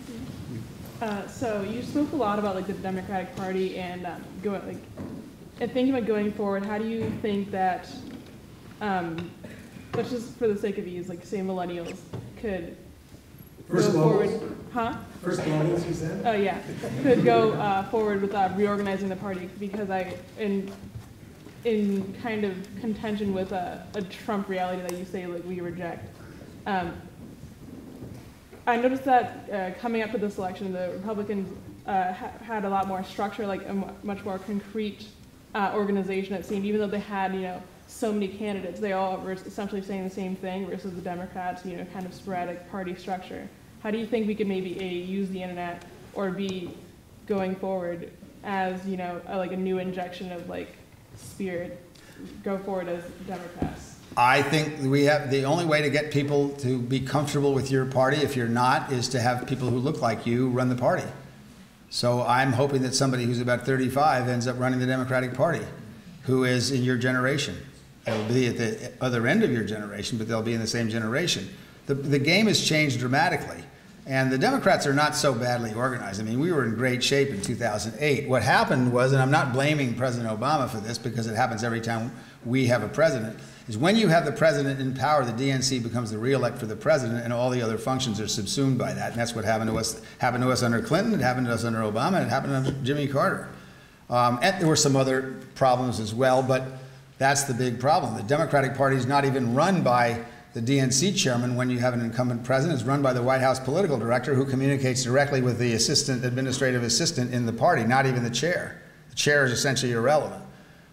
Uh, so you spoke a lot about like the Democratic Party and um, going like, and thinking about going forward. How do you think that, um, let's just for the sake of ease, like say millennials could First go millennials? forward, huh? First millennials, you said? Oh yeah, could go uh, forward with uh, reorganizing the party because I in in kind of contention with a, a Trump reality that you say like we reject. Um, I noticed that uh, coming up to this election, the Republicans uh, ha had a lot more structure, like a m much more concrete uh, organization, it seemed, even though they had, you know, so many candidates. They all were essentially saying the same thing versus the Democrats, you know, kind of sporadic party structure. How do you think we could maybe A, use the internet, or B, going forward as, you know, a, like a new injection of like spirit, go forward as Democrats? I think we have, the only way to get people to be comfortable with your party, if you're not, is to have people who look like you run the party. So I'm hoping that somebody who's about thirty-five ends up running the Democratic Party, who is in your generation. It'll be at the other end of your generation, but they'll be in the same generation. The, the game has changed dramatically, and the Democrats are not so badly organized. I mean, we were in great shape in two thousand eight. What happened was, and I'm not blaming President Obama for this because it happens every time we have a president, is when you have the president in power, the D N C becomes the reelect for the president, and all the other functions are subsumed by that. And that's what happened to us. Happened to us under Clinton. It happened to us under Obama. And it happened under Jimmy Carter. Um, and there were some other problems as well, but that's the big problem. The Democratic Party is not even run by the D N C chairman when you have an incumbent president. It's run by the White House political director, who communicates directly with the assistant, administrative assistant in the party, not even the chair. The chair is essentially irrelevant.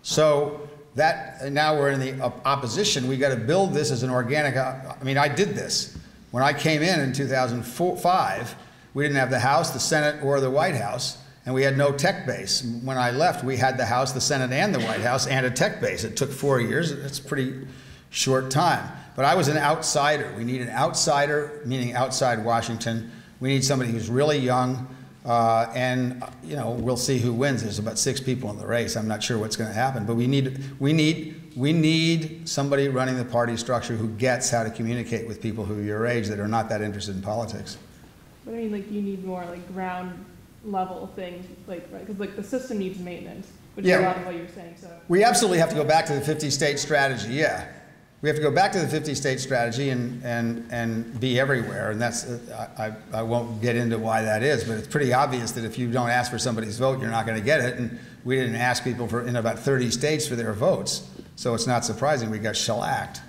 So that, now we're in the opposition. We got to build this as an organic, I mean, I did this. When I came in in two thousand five, we didn't have the House, the Senate, or the White House, and we had no tech base. When I left, we had the House, the Senate, and the White House, and a tech base. It took four years. It's a pretty short time. But I was an outsider. We need an outsider, meaning outside Washington. We need somebody who's really young, uh, and you know, we'll see who wins. There's about six people in the race. I'm not sure what's going to happen, but we need, we need, we need somebody running the party structure who gets how to communicate with people who are your age that are not that interested in politics. But I mean, like, you need more like ground level things, like, because like the system needs maintenance, which Yeah. is a lot of what you're saying. So We absolutely have to go back to the fifty state strategy, yeah. We have to go back to the fifty state strategy and, and, and be everywhere. And that's, uh, I, I won't get into why that is, but it's pretty obvious that if you don't ask for somebody's vote, you're not going to get it. And we didn't ask people for, in about thirty states for their votes. So it's not surprising we got shellacked.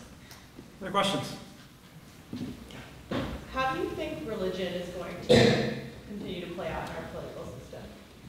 Other questions? How do you think religion is going to continue to play out in our political system?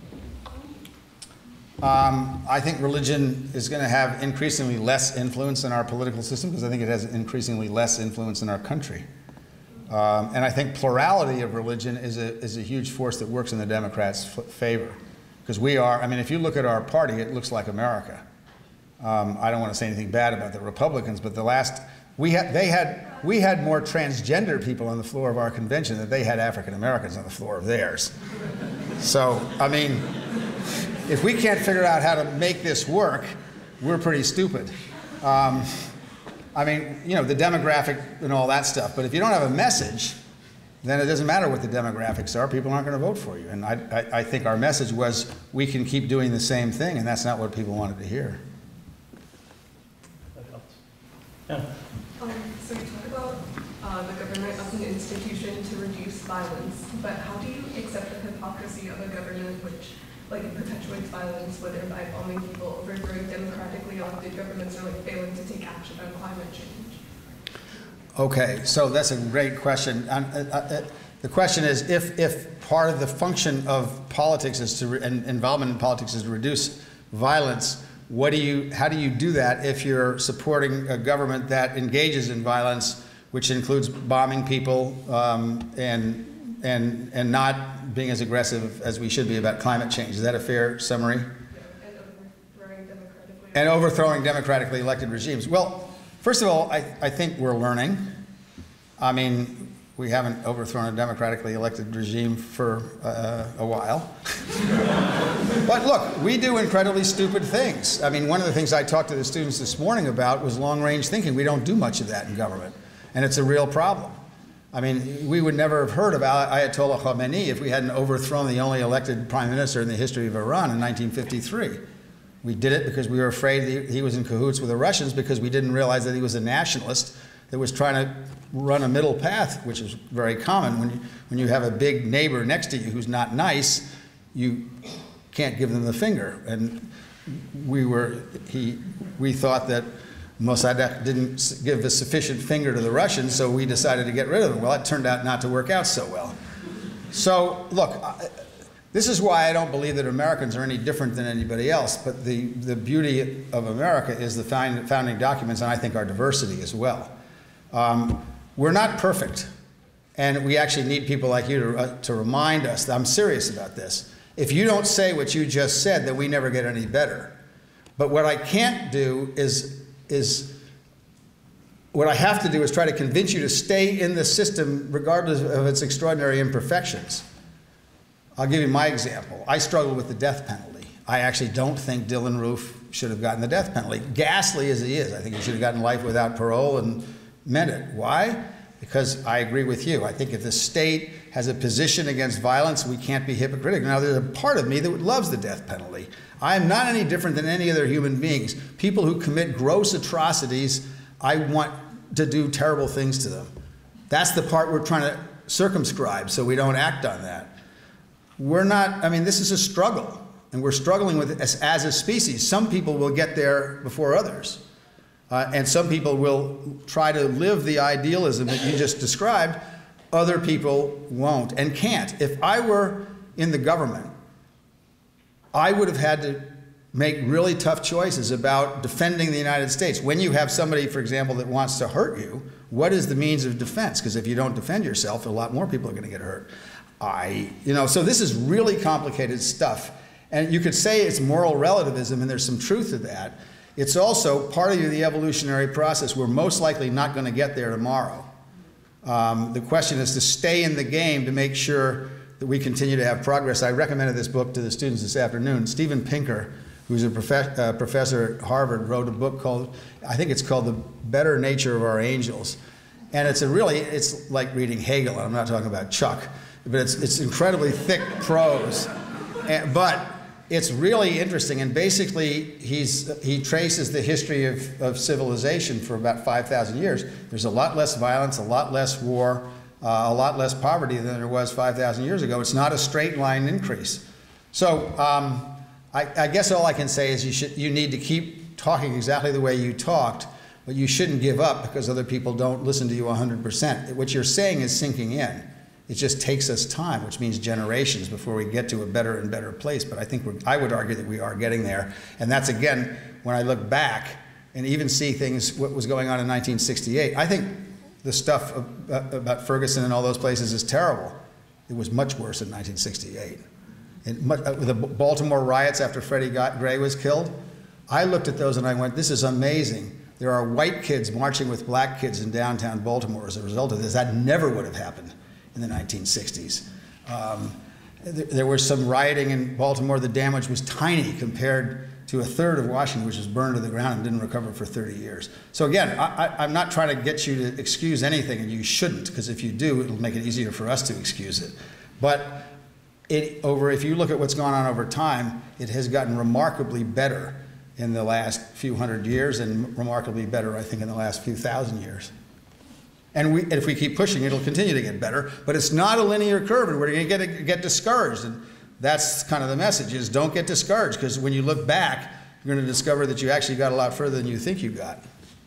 Um, I think religion is going to have increasingly less influence in our political system because I think it has increasingly less influence in our country. Um, and I think plurality of religion is a, is a huge force that works in the Democrats' favor. Because we are, I mean, if you look at our party, it looks like America. Um, I don't want to say anything bad about the Republicans, but the last, we had, they had, we had more transgender people on the floor of our convention than they had African Americans on the floor of theirs. So, I mean, if we can't figure out how to make this work, we're pretty stupid. Um, I mean, you know, the demographic and all that stuff, but if you don't have a message, then it doesn't matter what the demographics are, people aren't going to vote for you. And I, I, I think our message was, we can keep doing the same thing, and that's not what people wanted to hear. That helps. Yeah. Um, so you talk about uh, the government as an institution to reduce violence, but how do you accept the hypocrisy of a government which like perpetuates violence, whether by bombing people, overthrowing democratically elected governments, or like failing to take action on climate change? Okay, so that's a great question. Um, uh, uh, the question is, if, if part of the function of politics is to, re and involvement in politics is to reduce violence, what do you, how do you do that if you're supporting a government that engages in violence, which includes bombing people um, and and, and not being as aggressive as we should be about climate change. Is that a fair summary? Yeah, and overthrowing democratically. And overthrowing democratically elected regimes. Well, first of all, I, I think we're learning. I mean, we haven't overthrown a democratically elected regime for uh, a while. But look, we do incredibly stupid things. I mean, one of the things I talked to the students this morning about was long-range thinking. We don't do much of that in government, and it's a real problem. I mean, we would never have heard of Ayatollah Khamenei if we hadn't overthrown the only elected prime minister in the history of Iran in nineteen fifty-three. We did it because we were afraid that he was in cahoots with the Russians, because we didn't realize that he was a nationalist that was trying to run a middle path, which is very common. When you, when you have a big neighbor next to you who's not nice, you can't give them the finger. And we were, he, we thought that Mossadegh didn't give a sufficient finger to the Russians, so we decided to get rid of him. Well, it turned out not to work out so well. So, look, I, this is why I don't believe that Americans are any different than anybody else, but the, the beauty of America is the founding documents, and I think our diversity as well. Um, we're not perfect, and we actually need people like you to, uh, to remind us that I'm serious about this. If you don't say what you just said, then we never get any better. But what I can't do is, is what I have to do is try to convince you to stay in the system regardless of its extraordinary imperfections. I'll give you my example. I struggle with the death penalty. I actually don't think Dylann Roof should have gotten the death penalty. Ghastly as he is, I think he should have gotten life without parole and meant it. Why? Because I agree with you. I think if the state has a position against violence, we can't be hypocritical. Now, there's a part of me that loves the death penalty. I am not any different than any other human beings. People who commit gross atrocities, I want to do terrible things to them. That's the part we're trying to circumscribe so we don't act on that. We're not, I mean, this is a struggle, and we're struggling with it as, as a species. Some people will get there before others. Uh, and some people will try to live the idealism that you just described. Other people won't and can't. If I were in the government, I would have had to make really tough choices about defending the United States. When you have somebody, for example, that wants to hurt you, what is the means of defense? Because if you don't defend yourself, a lot more people are going to get hurt. I, you know, so this is really complicated stuff. And you could say it's moral relativism, and there's some truth to that. It's also part of the evolutionary process. We're most likely not going to get there tomorrow. Um, the question is to stay in the game to make sure that we continue to have progress. I recommended this book to the students this afternoon. Steven Pinker, who's a prof uh, professor at Harvard, wrote a book called, I think it's called The Better Nature of Our Angels. And it's a really, it's like reading Hegel, and I'm not talking about Chuck, but it's, it's incredibly thick prose. And, but it's really interesting, and basically he's, he traces the history of, of civilization for about five thousand years. There's a lot less violence, a lot less war, uh, a lot less poverty than there was five thousand years ago. It's not a straight line increase. So um, I, I guess all I can say is you, should, you need to keep talking exactly the way you talked, but you shouldn't give up because other people don't listen to you one hundred percent. What you're saying is sinking in. It just takes us time, which means generations before we get to a better and better place. But I think we're, I would argue that we are getting there. And that's, again, when I look back and even see things, what was going on in nineteen sixty-eight, I think the stuff about Ferguson and all those places is terrible. It was much worse in nineteen sixty-eight. And much, uh, the Baltimore riots after Freddie Gray was killed, I looked at those and I went, this is amazing. There are white kids marching with black kids in downtown Baltimore as a result of this. That never would have happened in the nineteen sixties. Um, th there was some rioting in Baltimore. The damage was tiny compared to a third of Washington, which was burned to the ground and didn't recover for thirty years. So again, I, I, I'm not trying to get you to excuse anything, and you shouldn't, because if you do, it'll make it easier for us to excuse it. But it, over, if you look at what's gone on over time, it has gotten remarkably better in the last few hundred years, and remarkably better, I think, in the last few thousand years. And we, if we keep pushing, it'll continue to get better. But it's not a linear curve, and we're going to get, get discouraged. And that's kind of the message, is don't get discouraged, because when you look back, you're going to discover that you actually got a lot further than you think you got.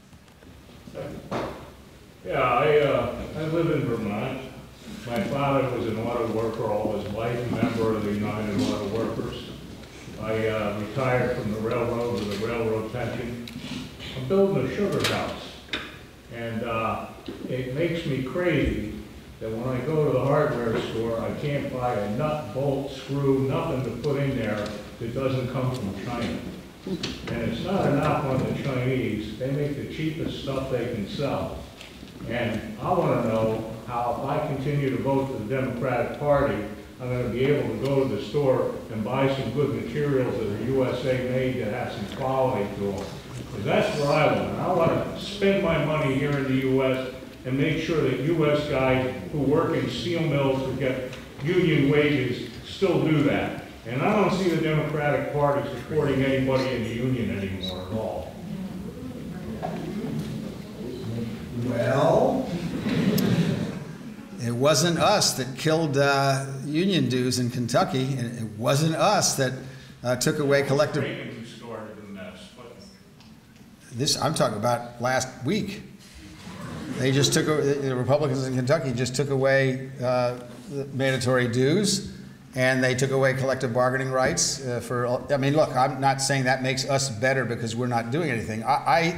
Yeah, I, uh, I live in Vermont. My father was an auto worker all his life, a member of the United Auto Workers. I uh, retired from the railroad with a railroad pension. I'm building a sugar house. And uh, it makes me crazy that when I go to the hardware store, I can't buy a nut, bolt, screw, nothing to put in there that doesn't come from China. And it's not a knock on the Chinese. They make the cheapest stuff they can sell. And I want to know how, if I continue to vote for the Democratic Party, I'm going to be able to go to the store and buy some good materials that are U S A made that have some quality to them. Because that's what I want. I want to spend my money here in the U S and make sure that U S guys who work in steel mills who get union wages still do that. And I don't see the Democratic Party supporting anybody in the union anymore at all. Well, it wasn't us that killed uh, union dues in Kentucky, and it wasn't us that uh, took away collective. Reagan who started the mess. But This I'm talking about last week. They just took the Republicans in Kentucky just took away uh, the mandatory dues. And they took away collective bargaining rights uh, for, I mean, look, I'm not saying that makes us better because we're not doing anything. I, I,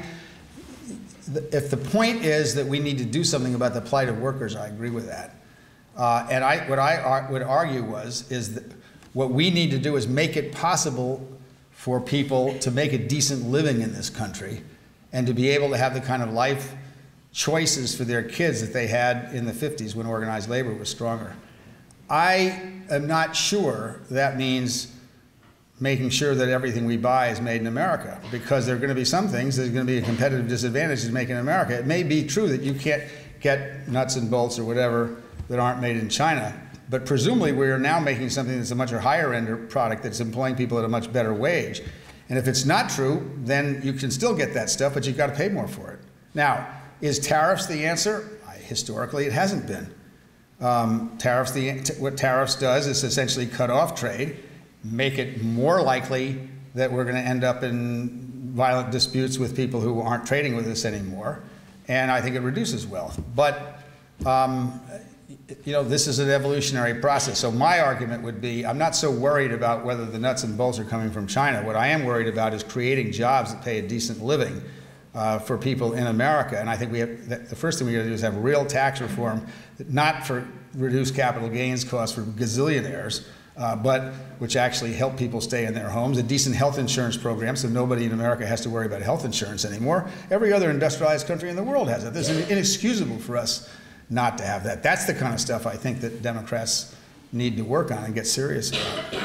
if the point is that we need to do something about the plight of workers, I agree with that. Uh, and I, what I ar would argue was, is that what we need to do is make it possible for people to make a decent living in this country and to be able to have the kind of life choices for their kids that they had in the fifties when organized labor was stronger. I am not sure that means making sure that everything we buy is made in America, because there are going to be some things there's going to be a competitive disadvantage to make in America. It may be true that you can't get nuts and bolts or whatever that aren't made in China, but presumably we are now making something that's a much higher end product that's employing people at a much better wage. And if it's not true, then you can still get that stuff, but you've got to pay more for it. Now, is tariffs the answer? Historically, it hasn't been. Um, tariffs, the, what tariffs does is essentially cut off trade, make it more likely that we're going to end up in violent disputes with people who aren't trading with us anymore, and I think it reduces wealth. But um, you know, this is an evolutionary process. So my argument would be, I'm not so worried about whether the nuts and bolts are coming from China. What I am worried about is creating jobs that pay a decent living Uh, for people in America. And I think we have, the first thing we got to do is have real tax reform, not for reduced capital gains costs for gazillionaires, uh, but which actually help people stay in their homes, a decent health insurance program so nobody in America has to worry about health insurance anymore. Every other industrialized country in the world has it. This is inexcusable for us not to have that. That's the kind of stuff I think that Democrats need to work on and get serious about.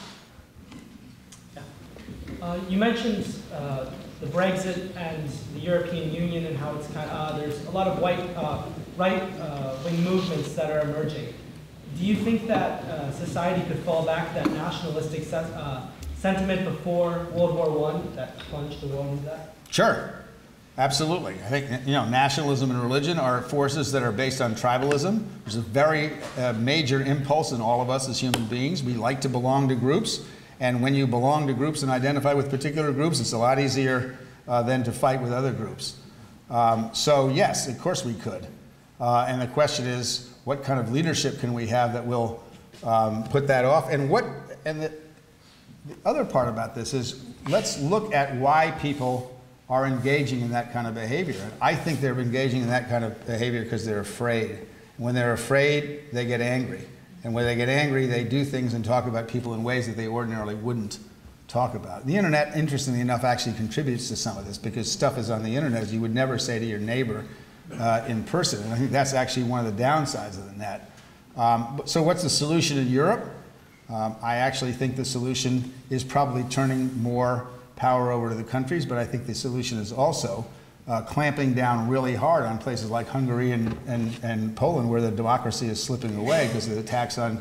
Uh, you mentioned uh, the Brexit and the European Union and how it's kind of, uh, there's a lot of white, uh, right-wing uh, movements that are emerging. Do you think that uh, society could fall back to that nationalistic se uh, sentiment before World War One that plunged the world into that? Sure, absolutely. I think, you know, nationalism and religion are forces that are based on tribalism. There's a very uh, major impulse in all of us as human beings. We like to belong to groups. And when you belong to groups and identify with particular groups, it's a lot easier uh, than to fight with other groups. Um, so yes, of course we could. Uh, and the question is, what kind of leadership can we have that will um, put that off? And what? And the, the other part about this is, let's look at why people are engaging in that kind of behavior. And I think they're engaging in that kind of behavior because they're afraid. When they're afraid, they get angry. And when they get angry, they do things and talk about people in ways that they ordinarily wouldn't talk about. The internet, interestingly enough, actually contributes to some of this, because stuff is on the internet you would never say to your neighbor uh, in person. And I think that's actually one of the downsides of the net. Um, so what's the solution in Europe? Um, I actually think the solution is probably turning more power over to the countries, but I think the solution is also Uh, clamping down really hard on places like Hungary and, and, and Poland, where the democracy is slipping away because of the attacks on,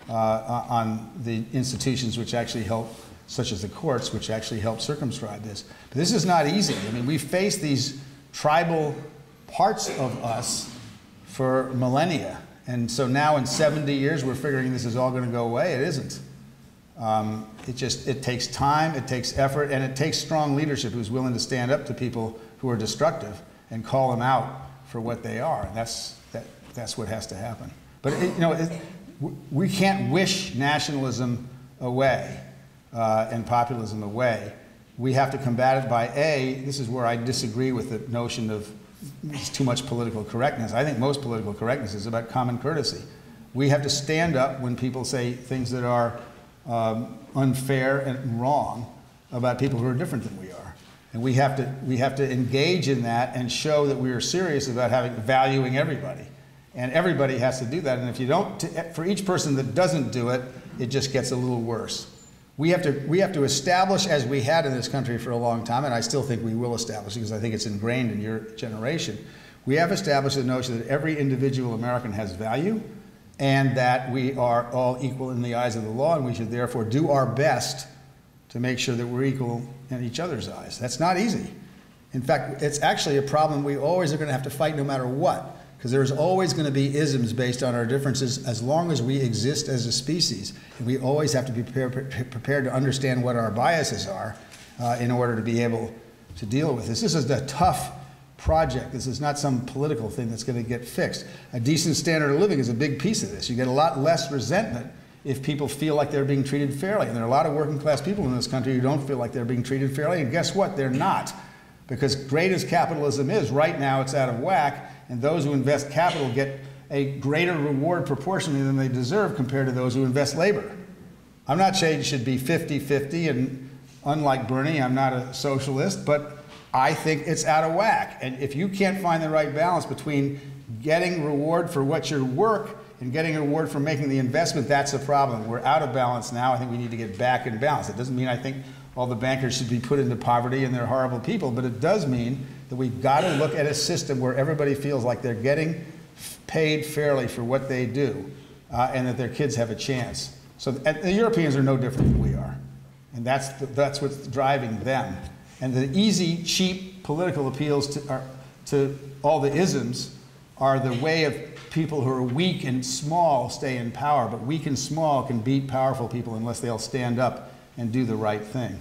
uh, on the institutions which actually help, such as the courts, which actually help circumscribe this. But this is not easy. I mean, we've faced these tribal parts of us for millennia. And so now in seventy years, we're figuring this is all going to go away. It isn't. Um, it just, it takes time, it takes effort, and it takes strong leadership who's willing to stand up to people who are destructive and call them out for what they are. And that's, that, that's what has to happen. But it, you know, it, we can't wish nationalism away uh, and populism away. We have to combat it by, A, this is where I disagree with the notion of it's too much political correctness. I think most political correctness is about common courtesy. We have to stand up when people say things that are um, unfair and wrong about people who are different than we are. And we have to, we have to engage in that and show that we are serious about having, valuing everybody. And everybody has to do that. And if you don't, for each person that doesn't do it, it just gets a little worse. We have to, we have to establish, as we had in this country for a long time, and I still think we will establish because I think it's ingrained in your generation, we have established the notion that every individual American has value and that we are all equal in the eyes of the law, and we should therefore do our best to make sure that we're equal in each other's eyes. That's not easy. In fact, it's actually a problem we always are going to have to fight no matter what, because there's always going to be isms based on our differences as long as we exist as a species. And we always have to be prepared, prepared to understand what our biases are uh, in order to be able to deal with this. This is a tough project. This is not some political thing that's going to get fixed. A decent standard of living is a big piece of this. You get a lot less resentment if people feel like they're being treated fairly. And there are a lot of working class people in this country who don't feel like they're being treated fairly. And guess what? They're not. Because great as capitalism is, right now it's out of whack. And those who invest capital get a greater reward proportionally than they deserve compared to those who invest labor. I'm not saying it should be fifty fifty, and unlike Bernie, I'm not a socialist, but I think it's out of whack. And if you can't find the right balance between getting reward for what your work and getting a reward for making the investment, that's a problem. We're out of balance now. I think we need to get back in balance. It doesn't mean I think all the bankers should be put into poverty and they're horrible people, but it does mean that we've got to look at a system where everybody feels like they're getting paid fairly for what they do uh, and that their kids have a chance. So and the Europeans are no different than we are. And that's, the, that's what's driving them. And the easy, cheap political appeals to, are, to all the isms are the way of people who are weak and small stay in power. But weak and small can beat powerful people unless they'll stand up and do the right thing.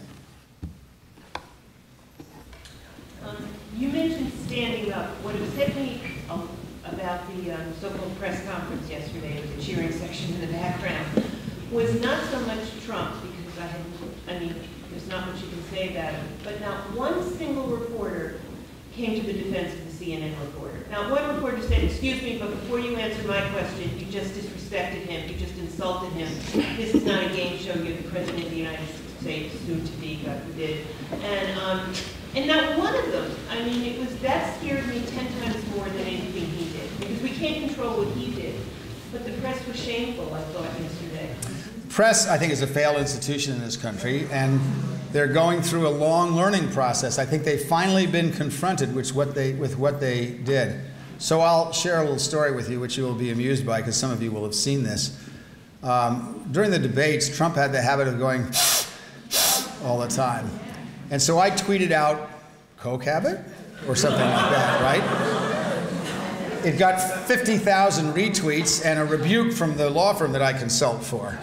Um, you mentioned standing up. What upset me um, about the um, so-called press conference yesterday with the cheering section in the background was not so much Trump, because I, had, I mean, there's not much you can say about him, but not one single reporter came to the defense of the C N N reporter. Now, one reporter said, excuse me, but before you answer my question, you just disrespected him, you just insulted him. This is not a game show, you're the President of the United States, soon to be, God forbid. And, um, and not one of them, I mean, it was, that scared me ten times more than anything he did, because we can't control what he did. But the press was shameful, I thought, yesterday. Press, I think, is a failed institution in this country, and they're going through a long learning process. I think they've finally been confronted with what they, with what they did. So I'll share a little story with you, which you will be amused by, because some of you will have seen this. Um, during the debates, Trump had the habit of going all the time. And so I tweeted out, coke habit? Or something like that, right? It got fifty thousand retweets and a rebuke from the law firm that I consult for.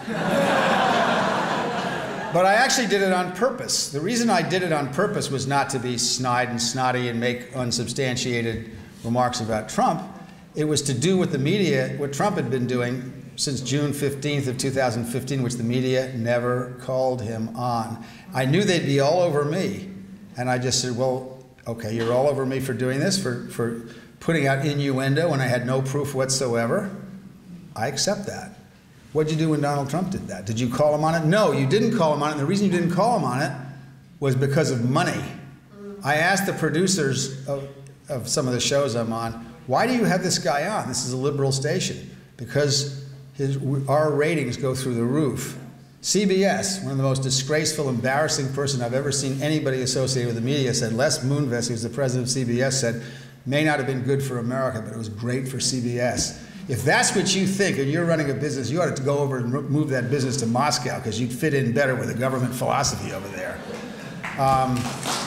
But I actually did it on purpose. The reason I did it on purpose was not to be snide and snotty and make unsubstantiated remarks about Trump. It was to do what the media, what Trump had been doing since June fifteenth of two thousand fifteen, which the media never called him on. I knew they'd be all over me. And I just said, well, okay, you're all over me for doing this, for, for putting out innuendo when I had no proof whatsoever. I accept that. What'd you do when Donald Trump did that? Did you call him on it? No, you didn't call him on it. And the reason you didn't call him on it was because of money. I asked the producers of, of some of the shows I'm on, why do you have this guy on? This is a liberal station. Because his, our ratings go through the roof. C B S, one of the most disgraceful, embarrassing person I've ever seen anybody associated with the media, said, Les Moonves, who's the president of C B S, said, may not have been good for America, but it was great for C B S. If that's what you think and you're running a business, you ought to go over and move that business to Moscow, because you'd fit in better with the government philosophy over there. Um,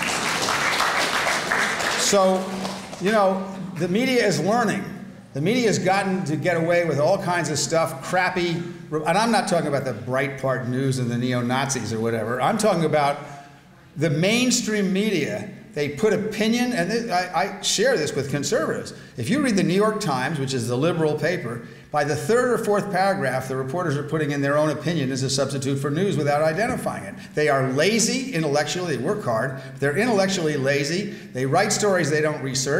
so, you know, the media is learning. The media has gotten to get away with all kinds of stuff, crappy, and I'm not talking about the Breitbart News and the neo-Nazis or whatever. I'm talking about the mainstream media. They put opinion, and this, I, I share this with conservatives. If you read the New York Times, which is the liberal paper, by the third or fourth paragraph, the reporters are putting in their own opinion as a substitute for news without identifying it. They are lazy intellectually. They work hard. They're intellectually lazy. They write stories they don't research.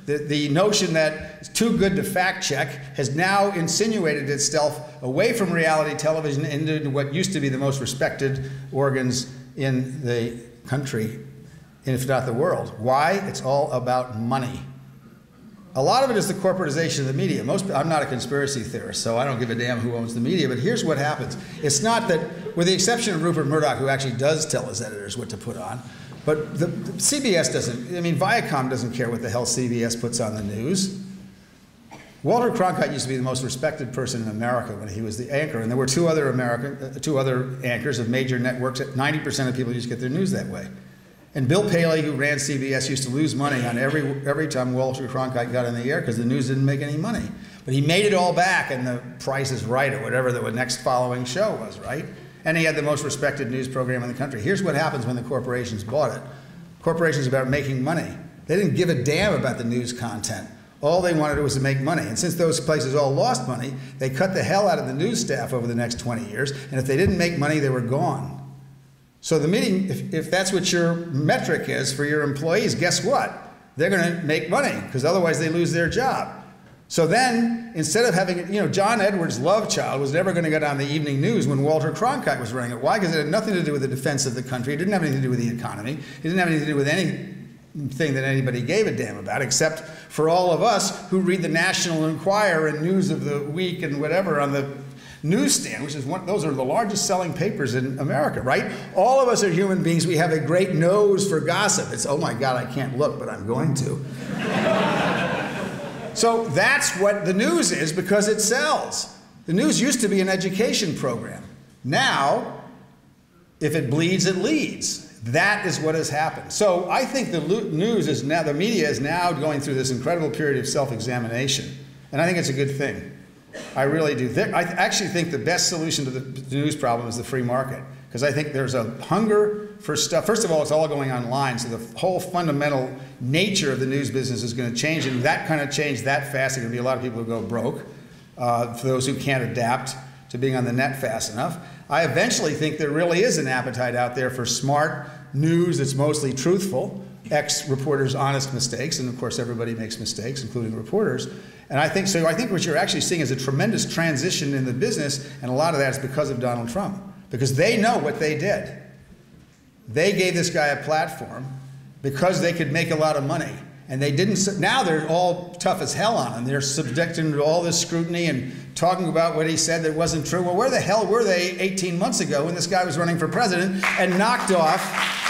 The, the notion that it's too good to fact check has now insinuated itself away from reality television into what used to be the most respected organs in the country, if not the world. Why? It's all about money. A lot of it is the corporatization of the media. Most, I'm not a conspiracy theorist, so I don't give a damn who owns the media, but here's what happens. It's not that, with the exception of Rupert Murdoch, who actually does tell his editors what to put on, but the, the C B S doesn't, I mean, Viacom doesn't care what the hell C B S puts on the news. Walter Cronkite used to be the most respected person in America when he was the anchor, and there were two other American, uh, two other anchors of major networks. ninety percent of people used to get their news that way. And Bill Paley, who ran C B S, used to lose money on every, every time Walter Cronkite got in the air because the news didn't make any money. But he made it all back in The Price is Right or whatever the next following show was, right? And he had the most respected news program in the country. Here's what happens when the corporations bought it. Corporations about making money. They didn't give a damn about the news content. All they wanted was to make money. And since those places all lost money, they cut the hell out of the news staff over the next twenty years. And if they didn't make money, they were gone. So the meeting, if, if that's what your metric is for your employees, guess what? They're going to make money because otherwise they lose their job. So then, instead of having, you know, John Edwards' love child was never going to get on the evening news when Walter Cronkite was running it. Why? Because it had nothing to do with the defense of the country. It didn't have anything to do with the economy. It didn't have anything to do with anything that anybody gave a damn about, except for all of us who read the National Enquirer and News of the Week and whatever on the newsstand, which is one, those are the largest selling papers in America, right? All of us are human beings. We have a great nose for gossip. It's, oh my God, I can't look, but I'm going to. So that's what the news is because it sells. The news used to be an education program. Now, if it bleeds, it leads. That is what has happened. So I think the news is now, the media is now going through this incredible period of self-examination. And I think it's a good thing. I really do. I actually think the best solution to the news problem is the free market. Because I think there's a hunger for stuff. First of all, it's all going online, so the whole fundamental nature of the news business is going to change, and that kind of change that fast, there are going to be a lot of people who go broke, uh, for those who can't adapt to being on the net fast enough. I eventually think there really is an appetite out there for smart news that's mostly truthful, ex-reporters' honest mistakes, and of course everybody makes mistakes, including reporters. And I think, so I think what you're actually seeing is a tremendous transition in the business, and a lot of that is because of Donald Trump. Because they know what they did. They gave this guy a platform because they could make a lot of money. And they didn't, now they're all tough as hell on him. They're subjecting him to all this scrutiny and talking about what he said that wasn't true. Well, where the hell were they eighteen months ago when this guy was running for president and knocked off,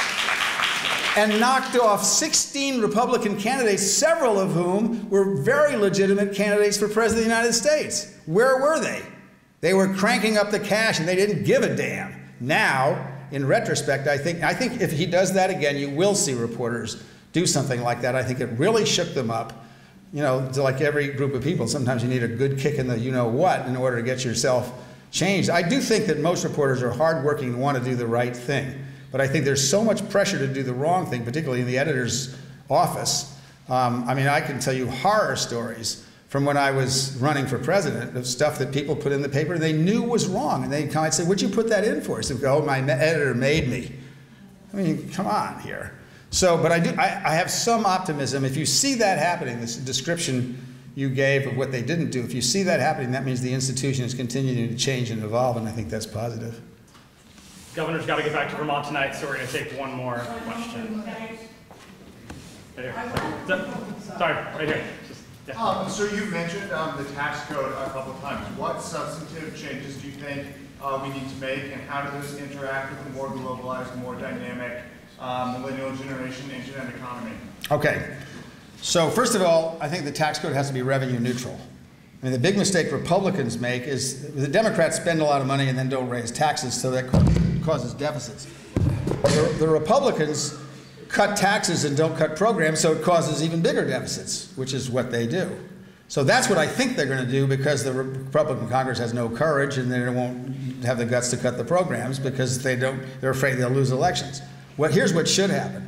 and knocked off sixteen Republican candidates, several of whom were very legitimate candidates for president of the United States? Where were they? They were cranking up the cash and they didn't give a damn. Now, in retrospect, I think, I think if he does that again, you will see reporters do something like that. I think it really shook them up. You know, like every group of people, sometimes you need a good kick in the you-know-what in order to get yourself changed. I do think that most reporters are hardworking and want to do the right thing. But I think there's so much pressure to do the wrong thing, particularly in the editor's office. Um, I mean, I can tell you horror stories from when I was running for president of stuff that people put in the paper and they knew was wrong. And they'd come and say, what'd you put that in for? I said, oh, my editor made me. I mean, come on here. So, but I do, I, I have some optimism. If you see that happening, this description you gave of what they didn't do, if you see that happening, that means the institution is continuing to change and evolve, and I think that's positive. Governor's got to get back to Vermont tonight, so we're going to take one more question. Right here. Sorry, right here. Just, yeah. um, so you mentioned um, the tax code a couple of times. What substantive changes do you think uh, we need to make, and how does this interact with a more globalized, more dynamic um, millennial generation internet economy? Okay. So first of all, I think the tax code has to be revenue neutral. I mean, the big mistake Republicans make is the Democrats spend a lot of money and then don't raise taxes, so that causes deficits. The, the Republicans cut taxes and don't cut programs, so it causes even bigger deficits, which is what they do. So that's what I think they're going to do, because the Republican Congress has no courage and they won't have the guts to cut the programs because they don't, they're afraid they'll lose elections. What, here's what should happen.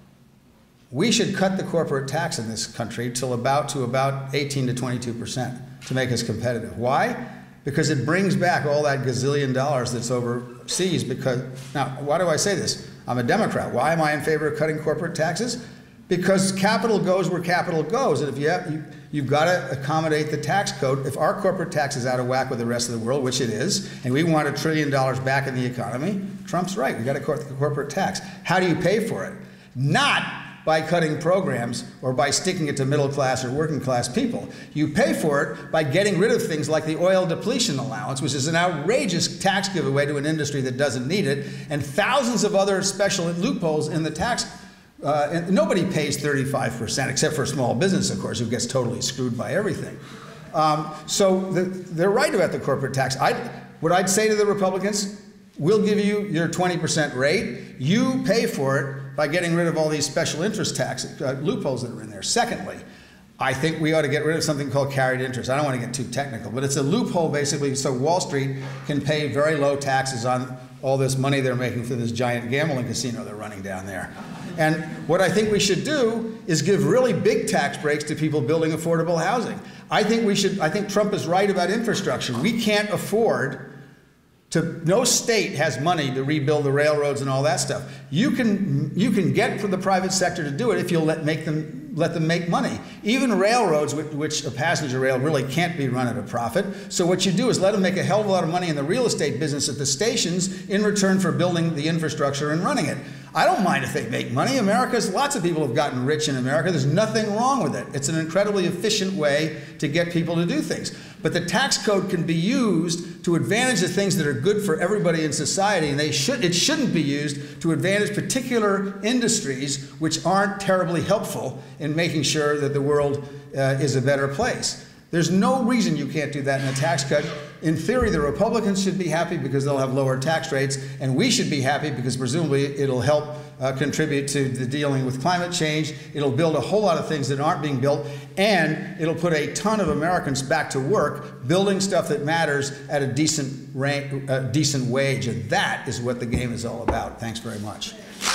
We should cut the corporate tax in this country till about to about eighteen to twenty-two percent to make us competitive. Why? Because it brings back all that gazillion dollars that's overseas. Because, now, why do I say this? I'm a Democrat. Why am I in favor of cutting corporate taxes? because capital goes where capital goes. And if you have, you, you've got to accommodate the tax code. If our corporate tax is out of whack with the rest of the world, which it is, and we want a trillion dollars back in the economy, Trump's right. We've got a corporate tax. How do you pay for it? Not by cutting programs or by sticking it to middle class or working class people. You pay for it by getting rid of things like the oil depletion allowance, which is an outrageous tax giveaway to an industry that doesn't need it, and thousands of other special loopholes in the tax. Uh, and nobody pays thirty-five percent, except for small business, of course, who gets totally screwed by everything. Um, so the, they're right about the corporate tax. I, what I'd say to the Republicans, we'll give you your twenty percent rate. You pay for it by getting rid of all these special interest tax uh, loopholes that are in there. Secondly, I think we ought to get rid of something called carried interest. I don't want to get too technical, but it's a loophole basically so Wall Street can pay very low taxes on all this money they're making for this giant gambling casino they're running down there. And what I think we should do is give really big tax breaks to people building affordable housing. I think we should, I think Trump is right about infrastructure. We can't afford to, no state has money to rebuild the railroads and all that stuff. You can, you can get from the private sector to do it if you'll let, make them, let them make money. Even railroads, which, which a passenger rail really can't be run at a profit. So what you do is let them make a hell of a lot of money in the real estate business at the stations in return for building the infrastructure and running it. I don't mind if they make money. America's, lots of people have gotten rich in America. There's nothing wrong with it. It's an incredibly efficient way to get people to do things. But the tax code can be used to advantage the things that are good for everybody in society, and they should, it shouldn't be used to advantage particular industries which aren't terribly helpful in making sure that the world uh, is a better place. There's no reason you can't do that in a tax cut. In theory, the Republicans should be happy because they'll have lower tax rates, and we should be happy because presumably it'll help uh, contribute to the dealing with climate change. It'll build a whole lot of things that aren't being built, and it'll put a ton of Americans back to work building stuff that matters at a decent, rank, uh, decent wage, and that is what the game is all about. Thanks very much.